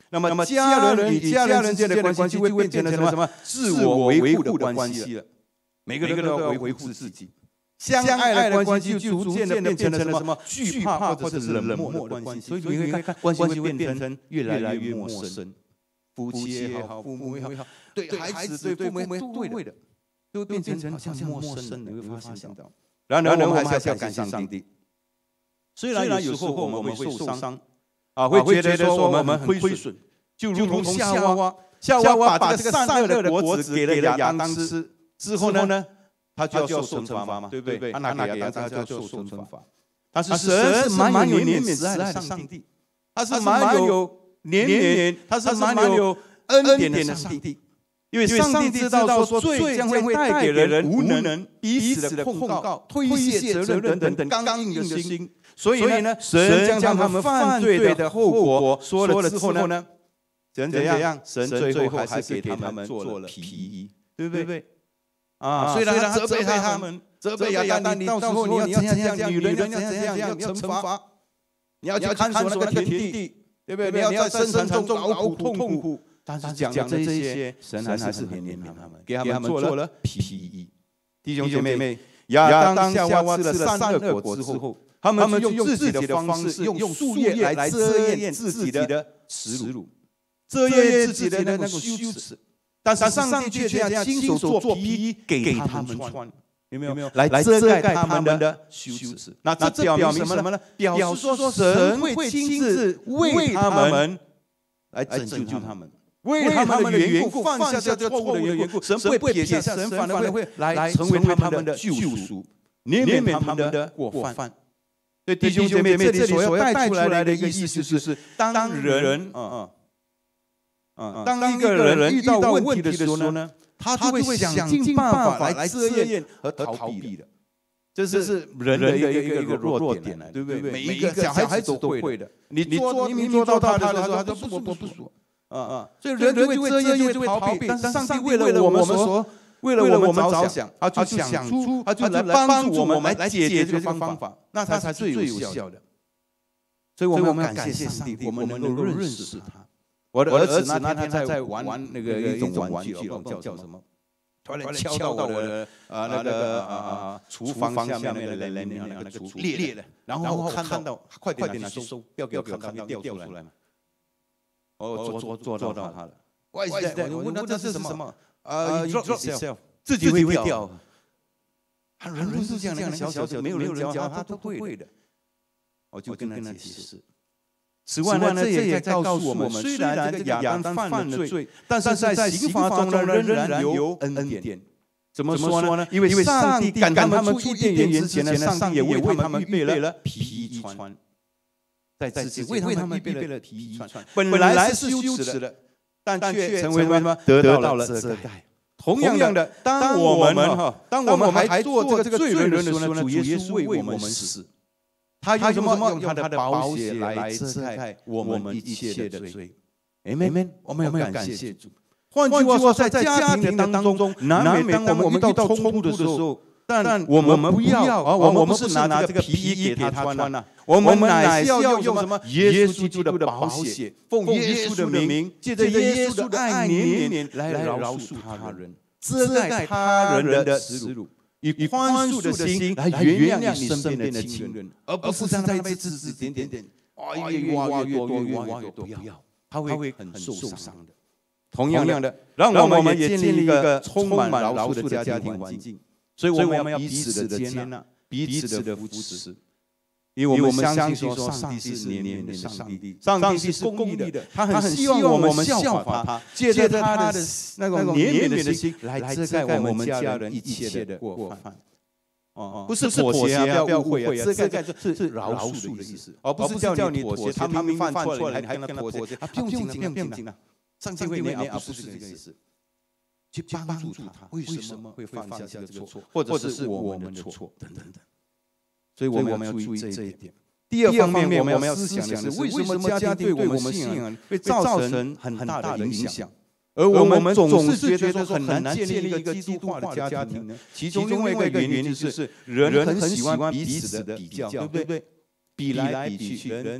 那么家人与家人之间的关系就会变成了什么？自我维护的关系了。每个人都要维护自己。相爱的关系就逐渐的变成了什么？惧怕或者是冷漠的关系。所以你会看关系会变成越来越陌生。夫妻也好，父母也好，对孩子对父母都会的，都变成好像陌生的，你会发现到。然而我们还是要感谢上帝。虽然有时候我们会受伤，啊，会觉得说我们很亏损，就如同夏娃，夏娃把这个善恶的果子给了亚当吃之后呢，他就要受惩罚嘛，对不对？他拿给亚当，他就要受惩罚。但是神是蛮有怜悯慈爱的上帝，他是蛮有怜悯，他是蛮有恩典的上帝。因为上帝知道说罪将会带给人无能、彼此的控告、推卸责任等等刚硬的心。所以呢，神将他们犯罪的后果说了之后呢，神怎样？神最后还是给他们做了皮衣，对不对？啊，虽然他责备他们，责备亚当，你到时候你要怎样？女人要怎样怎样？要惩罚，你要去看守那个田地，对不对？你要在生产中劳苦痛苦。但是讲的这些，神还是很怜悯他们，给他们做了皮衣。弟兄姐妹，亚当夏娃吃了善恶果之后，他们就用自己的方式，用树叶来遮掩自己的耻辱，遮掩自己的那种羞耻。但是上帝却这样亲手做皮衣给他们穿，有没有？来遮盖他们的羞耻。那这表明什么呢？表示说神会亲自为他们来拯救他们。为他们的缘故，放下这错误的缘故，神不会撇下，神反而会来成为他们的救赎，怜悯他们的过犯。对弟兄姐妹，这里所要带出来的一个意思就是，当人，嗯嗯嗯，当一个人遇到问题的时候呢，他就会想尽办法来遮掩和逃避的。这是人的一个一个一个弱点来，对不对？每一个小孩子都会的。你你做明明做到他的时候，他就不说不不说。啊啊！所以人就会遮掩，就会逃避。但是上帝为了我们所，为了我们着想，他就想出，他就来帮助我们来解决这个方法，那他才最有效的。所以我们要感谢上帝，我们能够认识他。我的儿子那天他在玩那个一种玩具，叫叫什么？突然敲到我的啊那个啊厨房下面那个那那那个厨裂了，然后我看到快点拿去收，不要给我看到掉出来嘛。我做做做到他了。我我问他这是什么？呃 ，drop itself， 自己会掉。很多人是这样的小小小，没有人教他，他都会的。我就跟他解释。此外呢，这也在告诉我们，虽然这个亚当犯了罪，但是在刑罚中呢，仍然有恩典。怎么说呢？因为上帝赶他们出伊甸园之前呢，上帝也为他们预备了皮衣穿。在之前为他们预备了皮衣穿，本来是羞耻的，但却成为什么？得到了遮盖。同样的，当我们哈，当我们还做这个罪人的时候呢，主耶稣为我们死，他用什么？用他的宝血来遮盖我们一切的罪。阿们，我们要感谢主。换句话说，在家庭当中，难免当我们遇到冲突的时候，但我们不要啊，我们不是拿这个皮衣给他穿呐。我们乃是要用什么？耶稣基督的宝血，奉耶稣的名，借着耶稣的爱怜悯来饶恕他人，遮盖他人的耻辱，以宽恕的心来原谅你身边的亲人，而不是在那边指指点点，啊，越挖越多，越挖越多，不要，他会很受伤的。同样的，让我们也建立一个充满饶恕的家庭环境，所以我们要彼此的接纳，彼此的扶持。因为我们相信说，上帝是怜悯的上帝，上帝是公义的，他很希望我们效法他，借着他的那种怜悯的心来遮盖我们家人一切的过犯。哦，不是妥协啊，不要误会啊，遮盖是是饶恕的意思，而不是叫你妥协。他明明犯错了，你还跟他妥协，啊，不用紧了，不用紧了。上帝会怜悯，而不是这个意思。去帮助他，为什么会犯下这个错，或者是我们的错等等等。所以我们要注意这一点。第二方面，我们要思想的是，为什么家庭对我们信仰会造成很大的影响？而我们总是觉得说很难建立一个基督化的家庭呢？其中另外一个原因就是人很喜欢彼此的比较，对不对？比来比去，人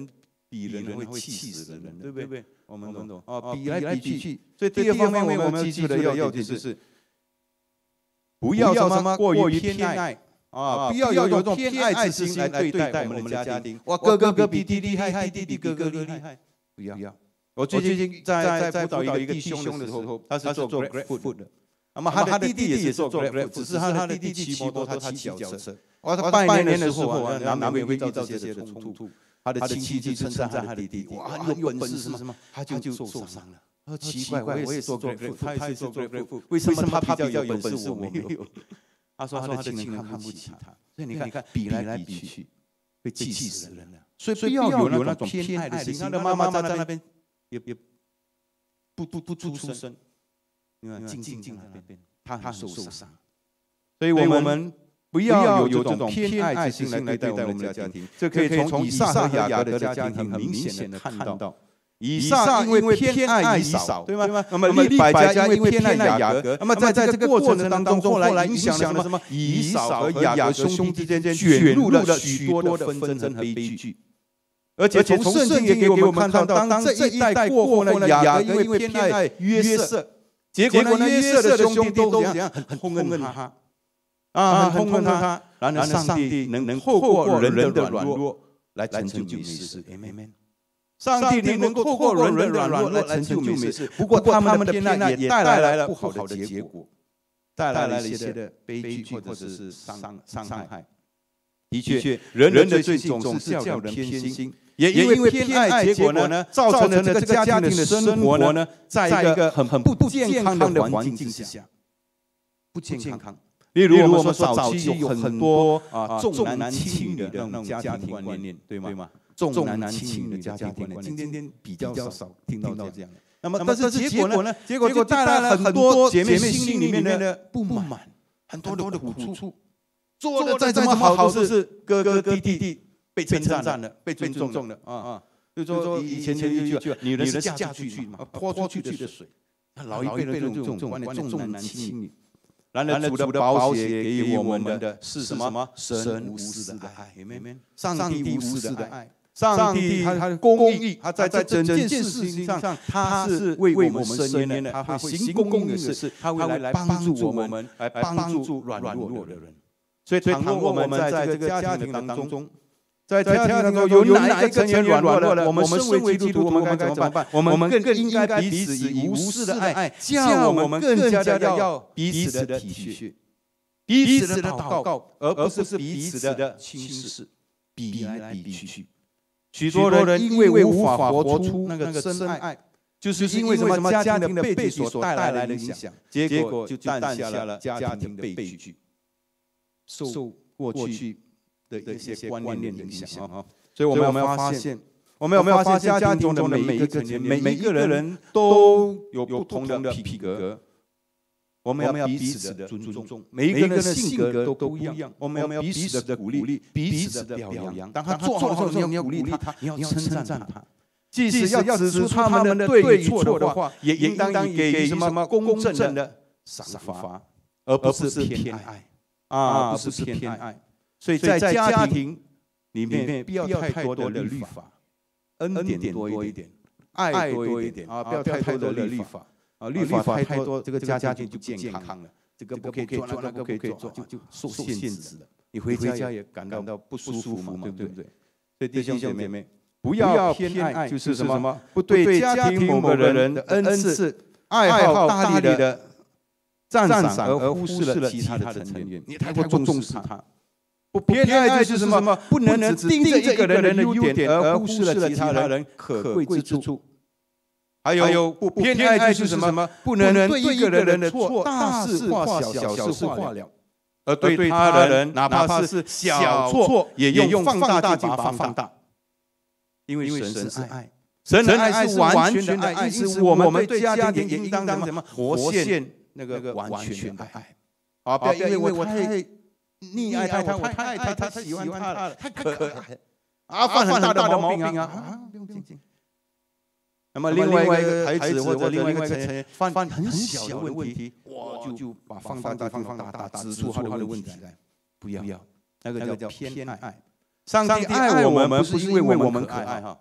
比人会气死人，对不对？我们懂啊，比来比去。所以第二方面我们记住的要点就是，不要什么过于偏爱啊，不要有一种偏爱之心来对待我们的家庭。哇，哥哥哥比弟弟厉害，弟弟比哥哥厉害，不要。我最近在在辅导一个弟兄的时候，他是做 Grab Food 的，那么他的弟弟也是做 Grab Food， 只是他的弟弟骑摩托，他骑脚车。哇，他拜年的时候啊，难免会遇到这些的冲突。他的亲戚就称赞他的弟弟，哇，很有本事什么？他就就受伤了。他说奇怪，我也做 Grab Food， 他也是做 Grab Food， 为什么他比较有本事，我没有？他说他的亲人看不起他，所以你看比来比去，会气死人了。所以不要有那种偏爱的心。他的妈妈在那边也也不不不出声，你看静静静那边，他很受伤。所以我们不要有这种偏爱之心来对待我们的家庭。这可以从以撒和雅各的家庭很明显的看到。以撒因为偏爱以扫，对吗？那么利百加因为偏爱雅各，那么在在这个过程当中，后来影响了什么？以扫和雅各兄弟之间卷入了许多的纷争和悲剧。而且从圣经也给我们看到，当这一代过后呢，雅各因为偏爱约瑟，结果呢，约瑟的兄弟都怎样？很痛恨他，啊，很痛恨他。然而上帝能能透过人的软弱来成就美事。Amen。上帝能够透过人的软弱来成就美事。不过他们的偏爱也带来了不好的结果，带来了一些的悲剧或者是伤伤害。的确，人的罪总是叫人偏心。也因为偏爱，结果呢，造成了这个家庭的生活呢，在一个很很不健康的环境之下，不健康。例如我们说早期有很多啊重男轻女的那种家庭观念，对吗？重男轻女的家庭观念，今天比较少听到这样的。那么，但是结果呢？结果就带来了很多姐妹心里面的不满，很多的苦处。做的再怎么好，都是哥哥弟弟被称赞了，被尊重了啊啊！就说以前有一句，女人是嫁出去嘛，泼出去的水。老一辈的这种观念，重男轻女。然而主的宝血给予我们的是什么？神无私的爱，上帝无私的爱。上帝他的公义，他在在整件事情上，他是为我们伸冤的，他会行公义的事，他会来帮助我们，来帮助软弱的人。所以，倘若我们在这个家庭当中，在家庭当中有哪一个成员软弱了，我们身为基督徒，我们该怎么办？我们更应该彼此以无私的爱，叫我们更加的要彼此的体恤，彼此的祷告，而不是彼此的轻视，比来比去。许多人因为无法活出那个真爱，就是因为什么家庭的背景所带来的影响，结果就诞下了家庭的悲剧。受过去的一些观念影响啊，所以我们要发现，我们要发现家庭中的每一个成员，每一个人都有不同的品格，我们要彼此的尊重，每一个人的性格都不一样，我们要彼此的鼓励，彼此的表扬。当他做好的时候，你要鼓励他，你要称赞他。即使要指出他们的对与错的话，也应当给予什么公正的赏罚，而不是偏爱。啊，不是偏爱，所以在家庭里面不要太多的律法，恩典多一点，爱多一点啊，不要太多的律法啊，律法太多，这个家家庭就不健康了。这个不可以做，那个不可以做，就就受限制了。你回家也感到不舒服嘛，对不对？所以弟兄姐妹，不要偏爱，就是什么？不对家庭某个人的恩赐、爱好大力的赞赏而忽视了其他的成员，你太过重视他。不偏爱就是什么？不能只盯着一个人的优点而忽视了其他人可贵之处。还有不偏爱就是什么？不能对一个人的错大事化小，小事化了，而对他人哪怕是小错也用放大镜把它放大。因为神是爱，神的爱是完全的爱，因此我们对家庭也应当什么？活现那个完全的爱啊！不要因为我太溺爱他，我太爱他，他喜欢他了，太可爱啊，犯很大的毛病啊！啊，不用不用。那么另外一个孩子或者另外一个成员犯很小的问题，我就把放大镜放大大指出他的问题来。不要，那个叫偏爱。上帝爱我们不是因为我们可爱哈，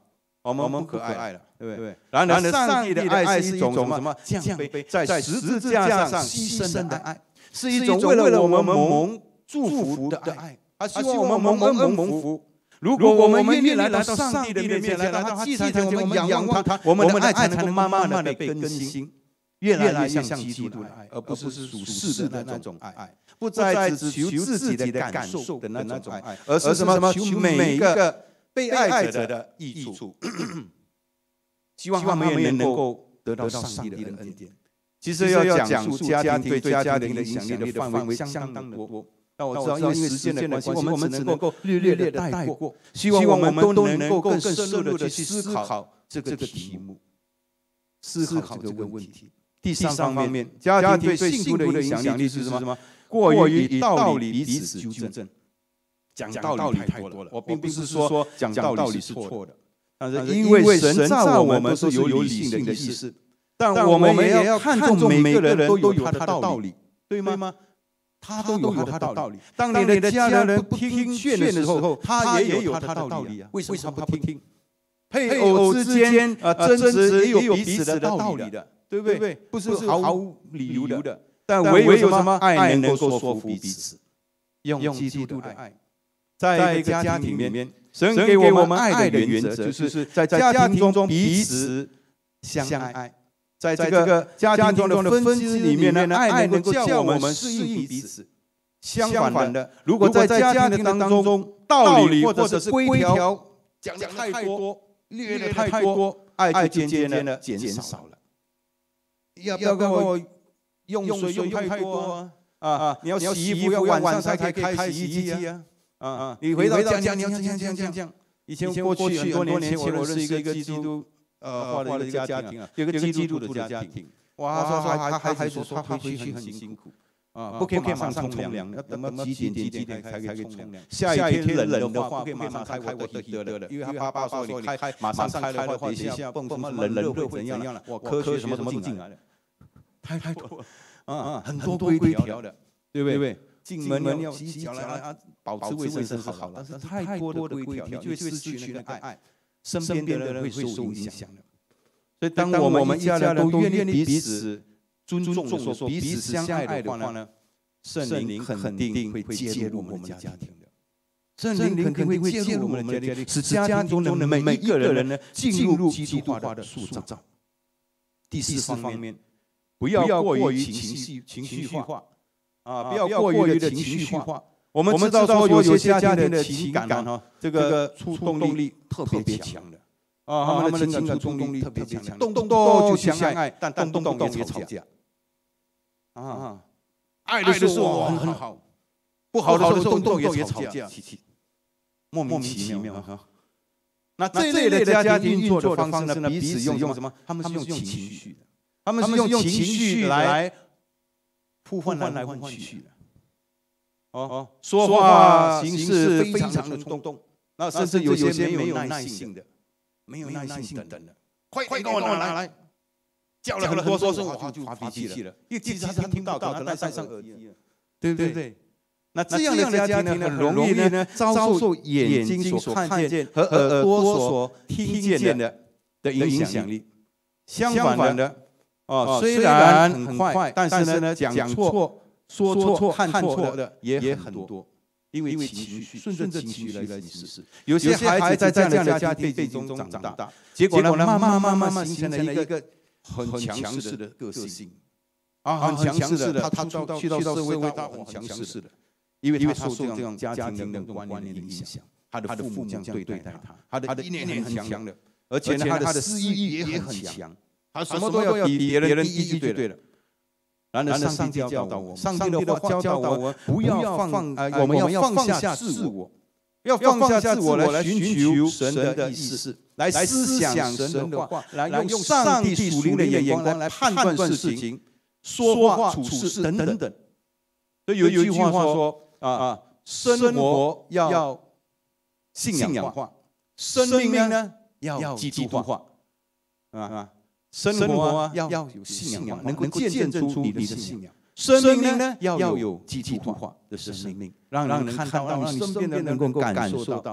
我们不可爱了，对不对？然而，上帝的爱是一种什么？降卑，在十字架上牺牲的爱，是一种为了我们蒙祝福的爱。他希望我们蒙恩蒙福。如果我们愿意来到上帝的面前，来到他祭坛前，我们仰望他，我们的爱才能够慢慢的被更新，越来越像基督的爱，而不是属世的那种爱。不再只求自己的感受的那种爱，而是什么？求每一个被爱者的益处。希望他们也能够得到上帝的恩典。其实要讲述家庭对家庭的影响力的范围相当的多。但我知道，因为时间的关系，我们只能够略略的带过。希望我们都能够更深入的去思考这个题目，思考这个问题。第三方面，家庭对幸福的影响力是什么？过于以道理彼此纠正。讲道理太多了，我并不是说讲道理是错的，但是因为神造我们都是有理性的意识，但我们也要看重每个人都有他的道理，对吗？他都有他的道理。当你的家人不听劝的时候，他也有他的道理啊。为什么他不听？配偶之间啊争执也有彼此的道理的，对不对？不是毫无理由的。但唯有什么爱能够说服彼此？用基督的爱。在一个家庭里面，神给我们爱的原则，就是在家庭中彼此相爱。在这个家庭中的分支里面呢，爱能够叫我们适应彼此。相反的，如果在家庭当中道理或者是规条讲的太多、略的太多，爱就渐渐的减少了。要不要跟我用水用太多啊？啊，你要洗衣服要晚上才可以开洗衣机啊？啊啊！你回到家你要这样这样这样这样。以前过去很多年前，我认识一个基督呃化的一个家庭啊，有个基督的家庭。哇，他说他他孩子说他回去很辛苦啊，不可以马上冲凉，要等到几点几点才可以冲凉。下一天冷的话，不可以马上开我的 heater 了，因为他爸爸说你开马上开的话，等一下蹦什么冷热会怎样了？哇，科学什么什么都进来了，太太多啊啊，很多规条的，对不对？进门要洗脚啊，保持卫生是好了，但是太多的规条，你就会失去那个爱，身边的人会受影响的。所以，当我们一家人都愿意彼此尊重的说，彼此相爱的话呢，圣灵肯定会介入我们的家庭的。圣灵肯定会介入我们的家庭，使家庭中的每一个人呢进入基督化的塑造。第四方面，不要过于情绪情绪化。啊，不要过于的情绪化。我们知道说有些家庭的情感哈，这个触动力特别强的啊，他们的情感触动力特别强，动动动就相爱，但动动动也吵架。啊，爱的时候很好，不好的时候动动也吵架，莫名其妙哈。那这一类的家庭运作的方式呢，彼此用用什么？他们是用情绪的，他们是用情绪来。互换来换去的，哦，说话行事非常的冲动，那甚至有些没有耐性的，没有耐性等等的，快快给我拿来，叫了很多说声，我就发脾气了，因为其实他听到，可能戴上耳机了，对不对？那这样的家庭呢，很容易呢遭受眼睛所看见和耳朵所听见的的影响力。相反的。哦，虽然很快，但是呢，讲错、说错、看错的也很多，因为情绪顺着情绪来行事。有些孩子在这样的家庭背景中长大，结果呢，慢慢慢慢慢形成了一个很强势的个性，啊，很强势的，他他去到去到社会，他很强势的，因为他受这样家庭的观念的影响，他的父母这样对待他，他的意念很强的，而且呢，他的私欲也很强。他什么都要比别人第一就对了。然而上帝教导我们，上帝的话教导我们，不要放，呃，我们要放下自我，要放下自我来寻求神的意思，来思想神的话，来用上帝属灵的眼光来判断事情、说话、处事等等等。所以有一句话说啊，生活要信仰化，生命呢要基督化，啊。生活啊，要有信仰，能够见证出你的信仰。生命呢，要有基督化的生命，让人看到，让你身边的人能够感受到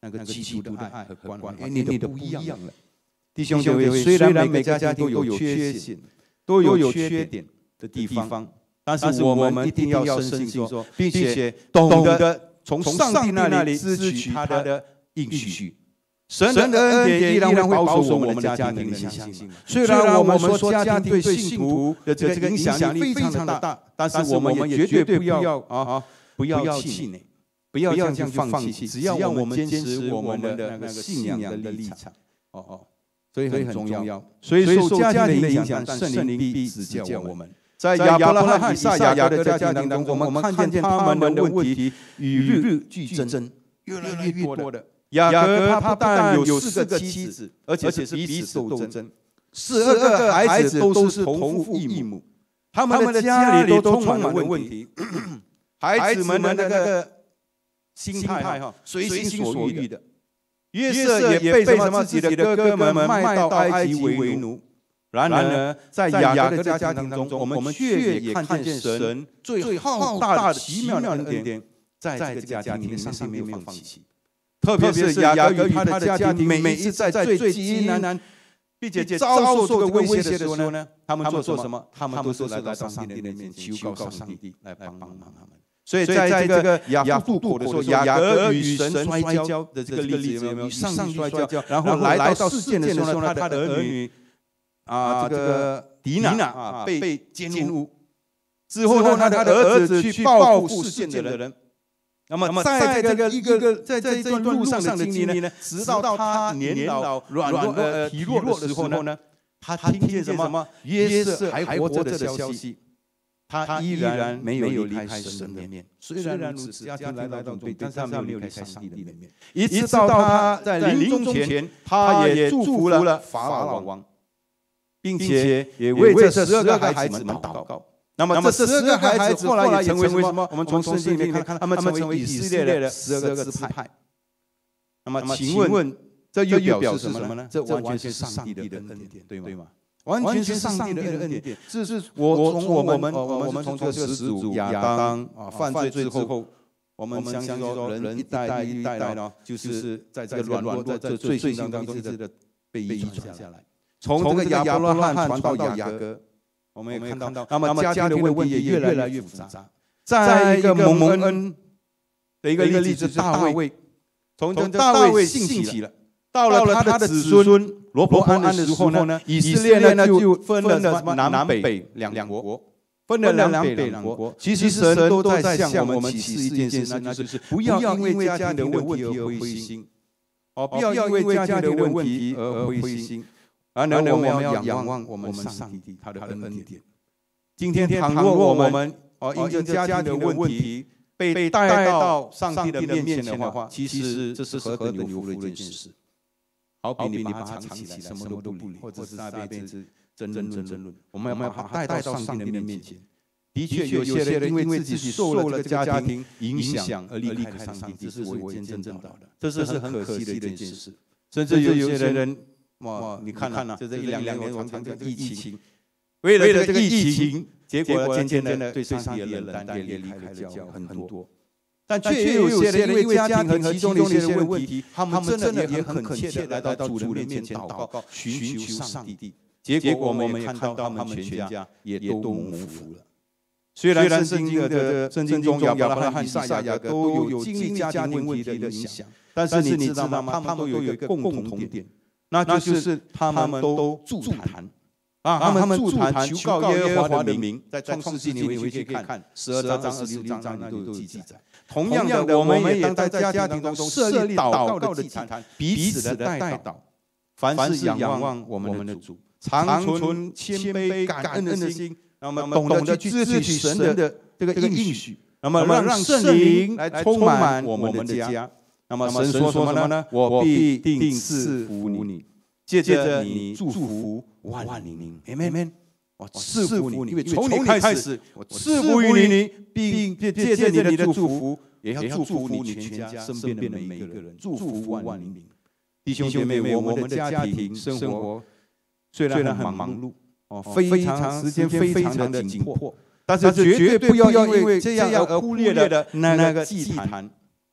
那个基督的爱和关怀，哎，你的不一样了。弟兄姐妹，虽然每个家庭都有缺陷，都有缺点的地方，但是我们一定要深信说，并且懂得从上帝那里支取他的应许。神的恩典依然会保守我们的家庭，你相信吗？虽然我们说家庭对信徒的这个影响力非常的大，但是我们也绝对不要啊，不要气馁，不要这样就放弃。只要我们坚持我们的那个信仰的立场，哦哦。所以很重要，所以受家庭的影响，但圣灵必指教我们。在亚伯拉罕、以撒、雅各的家庭当中，我们看见他们的问题与日俱增，越来越多的。雅各他不但有四个妻子，而且是彼此斗争，十二个孩子都是同父异母，他们的家里都充满了问题。孩子们的那个心态哈，随心所欲的。约瑟也被什么自己的哥哥们卖到埃及为奴。然而，在雅各的家庭当中，我们却也看见神最浩大的奇妙的恩典，在这个家庭里面上没有放弃。特别是雅各与他的家庭，每一次在最艰难并且遭受这个威胁的时候呢，他们做什么？他们都是来到上帝的面前求告上帝来帮忙他们。所以，在这个雅各渡口的时候，雅各与神摔跤的这个例子有没有？与上帝摔跤，然后来到事件的时候呢，他的儿女啊，这个迪娜啊被奸污之后呢，他的儿子去报复事件的人。那么，在这个一个在在这段路上的经历呢，直到他年老软弱呃体弱的时候呢，他听见什么约瑟还活着的消息。他依然没有离开神的面，虽然如此，家庭来到准备，但是他没有离开上帝的面。一直到他在临终前，他也祝福了法老王，并且也为这十二个孩子们祷告。那么这十二个孩子后来也成为什么？我们从圣经里面看，他们成为以色列的十二个支派。那么，请问这又表示什么呢？这完全是上帝的恩典，对吗？完全是上帝的恩典，这是我从我们我们从这个始祖亚当啊犯罪之后，我们相信说人一代一代呢，就是在这个软弱在这罪性当中一直的被遗传下来。从这个亚伯拉罕传到雅各，我们也看到，那么家庭的问题也越来越复杂。在一个蒙恩的一个例子是大卫，从大卫兴起了。到了他的子孙罗伯安的时候呢，以色列呢就分了什么南北两国，分了南北两国。其实神都在向我们启示一件事，那就是不要因为家庭的问题而灰心，哦，不要因为家庭的问题而灰心。而呢，我们要仰望我们上帝他的恩典。今天倘若我们哦因着家庭的问题被带到上帝的面前的话，其实这是何等有福的一件事。好比你把它藏起来，什么都不理，或者是大辈子争论争论，我们要把它带到上帝的面前。的确，有些人因为自己受了这个家庭影响而离开上帝，这是我见证到的，这是很可惜的一件事。甚至有些人，哇，你看呐，这这一两年我常常讲疫情，为了这个疫情，结果渐渐的对上帝也冷淡，也离开了教很多。但却有些人因为家庭和其中的一些问题，他们真的也很恳切的来到主人面前祷告，寻求上帝。结果我们也看到他们全家也都蒙福了。虽然圣经的圣经中亚伯拉罕、以撒、雅各都有经历家庭问题的影响，但是你知道吗？他们都有一个共同点，那就是他们都助坛啊，他们助坛求告耶和华的名，在创世纪你回去可以看十二章、二十六章那里都有记载。同样的，我们也当在家庭当中设立祷告的祭坛，彼此的代祷。凡是仰望我们的主，常存谦卑感恩的心，那么懂得去支取神的这个应许，那么让圣灵来充满我们的家。那么神说什么呢？我必定赐福你，借着你祝福万民。Amen。我赐福你，因为从你开始，我赐福于你，并借着你的祝福，也要祝福你全家身边的每一个人，祝福万民。弟兄姐妹，我们的家庭生活虽然很忙碌，哦，非常时间非常的紧迫，但是绝对不要因为这样而忽略了那个祭坛。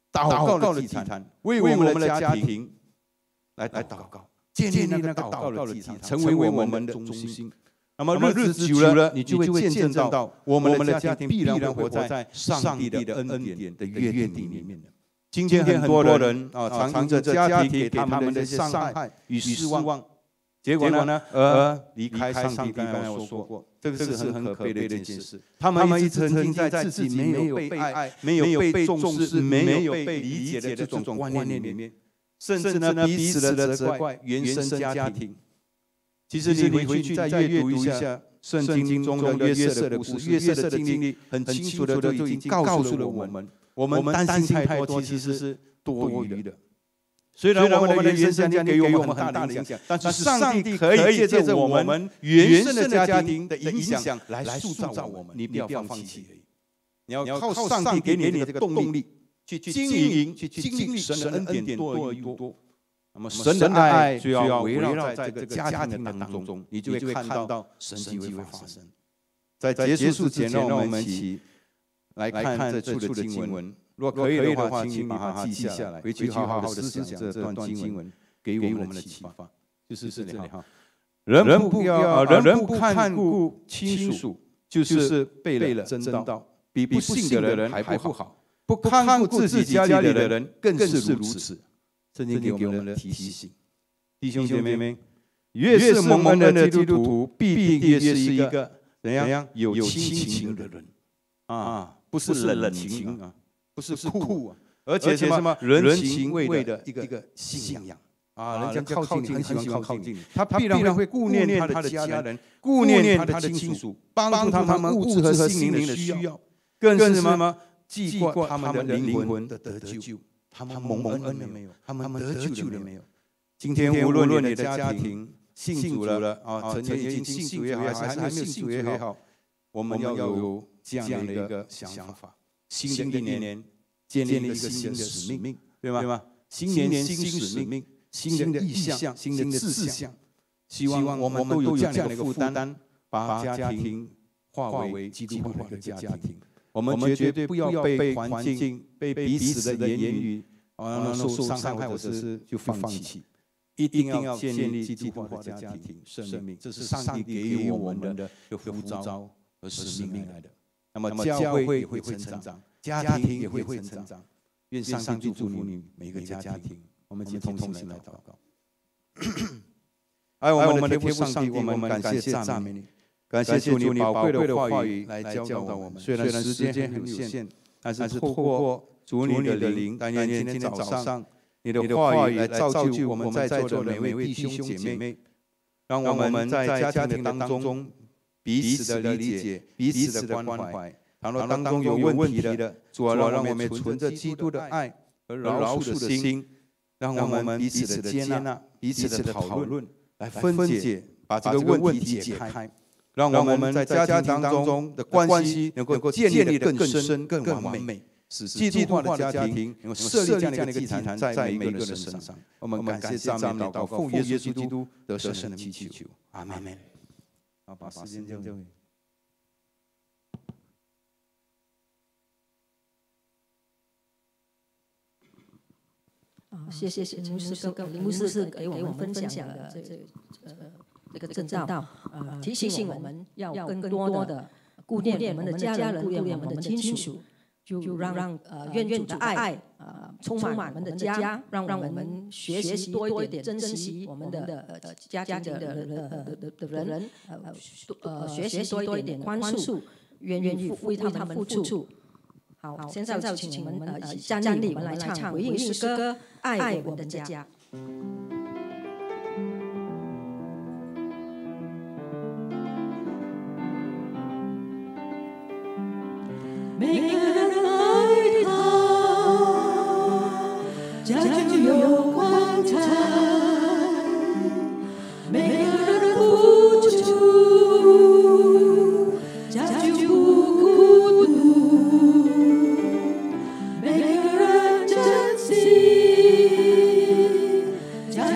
祷告的祭坛，为我们的家庭来来祷告，建立那个祷告的祭坛，成为我们的中心。那么日子久了，你就会见证到我们的家庭必然会活在上帝的恩典的约定里面的。今天很多人啊，常因着家庭给他们的一些伤害与失望，结果呢，而离开上帝。刚才我说过，这个是很可悲的一件事。他们一直沉浸在自己没有被爱、没有被重视、没有被理解的这种观念里面，甚至呢彼此的责怪原生家庭。其实你回去再阅读一下圣经中的约瑟的故事，约瑟的经历很清楚的都已经告诉了我们。我们担心太多其实是多余的。虽然我们的原生家庭给我们很大的影响，但是上帝可以借着我们原生的家庭的影响来塑造我们。你不要放弃而已，你要靠上帝给你的这个动力去经营、去经历神的恩典多而多。那么神的爱就要围绕在这个家庭的当中，你就会看到神迹会发生。在结束之前，让我们一起来看这处的经文。如果可以的话，请你把它记下来，回去好好的思想这段经文给我们的启发。就是这里哈，人不要人不看顾亲属，就是背了真道，比不信的人还不好。不看顾自己家里的人更是如此。圣经给我们的提醒，弟兄姐妹，越是蒙恩的基督徒，必定越是一个怎样有亲情的人啊，不是冷情啊。不是酷啊，而且什么人情味的一个一个信仰啊，人家靠近你，很喜欢靠近你，他必然会顾念他的家人，顾念他的亲属，帮助他们物质和心灵的需要，更是什么记挂他们的灵魂的得救，他们蒙恩了没有？他们得救了没有？今天无论你的家庭信主了啊，曾经已经信主也好，还是还没有信主也好，我们要有这样的一个想法。新的一年建立一个新的使命，对吗？新年新使命，新的意向，新的志向，希望我们都有这样的一个负担，把家庭化为基督化的家庭。我们绝对不要被环境、被彼此的言语啊受伤害，或者是就放弃。一定要建立基督化的家庭生命，这是上帝给予我们的一个呼召和使命来的。那么教会也会成长，家庭也会成长。愿上帝祝福你每个家庭。我们一同心来祷告。爱我们的天父上帝，我们感谢赞美你，感谢主你宝贵的话语来教导我们。虽然时间很有限，但是透过主你的灵，但愿今天早上你的话语来造就我们在座的每位弟兄姐妹，让我们在家庭的当中。彼此的理解，彼此的关怀。倘若当中有问题的，主啊，让我们存着基督的爱和饶恕的心，让我们彼此的接纳、彼此的讨论，来分解，把这个问题解开，让我们在家庭当中的关系能够建立得更深、更完美，使基督化的家庭能够设立这样的一个祭坛在每一个人身上。我们感谢赞美祷告，奉耶稣基督得胜的祈求，阿门。好，把时间交给你。 啊，谢谢林牧师跟林牧师给我们分享的这呃这个证道，呃提醒我们要更多的顾念我们的家人，顾念我们的亲属，就让呃愿主的爱呃充满我们的家，让我们学习多一点珍惜我们的呃家庭的呃的的人，呃呃学习多一点宽恕，愿意为他们付出。好，现在就请我们呃站立，我们来唱回应诗歌《爱我们的家》。 每个人爱他，家就有光彩；每个人付出，家就不孤独；每个人珍惜，家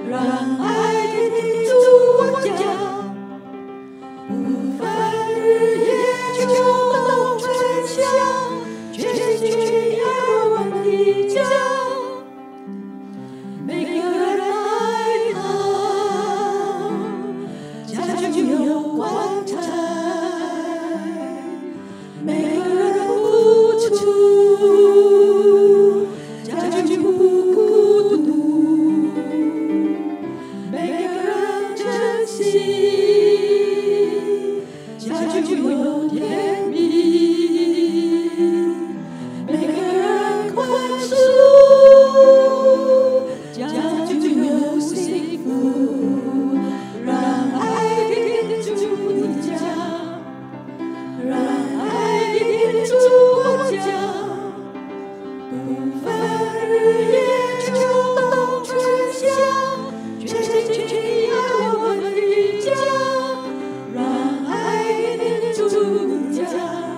让爱填足我家，不分日夜秋冬春夏，全心全意爱我们的家。每个人爱他，家就有光彩。每个人付出，家就不孤独。每个人珍惜，家就有甜蜜。每个人宽恕，家就有幸福。让爱填足你家，让爱填足我家，不分日夜秋冬春夏，全心全意爱我们的家。让爱填足你家，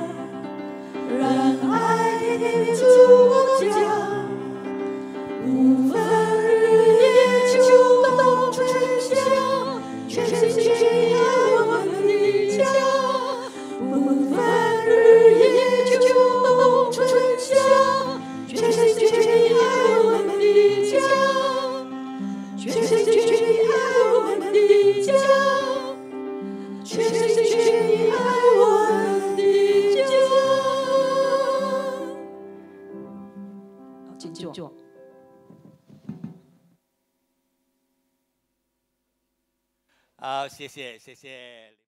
让爱填足我家，不分日夜秋冬春夏，全心全意爱我们的家。不分日夜秋冬春夏，全心全意爱我们的家。全心全意爱我们的家，全心全意爱我们的家。好，请坐。 好，谢谢，谢谢。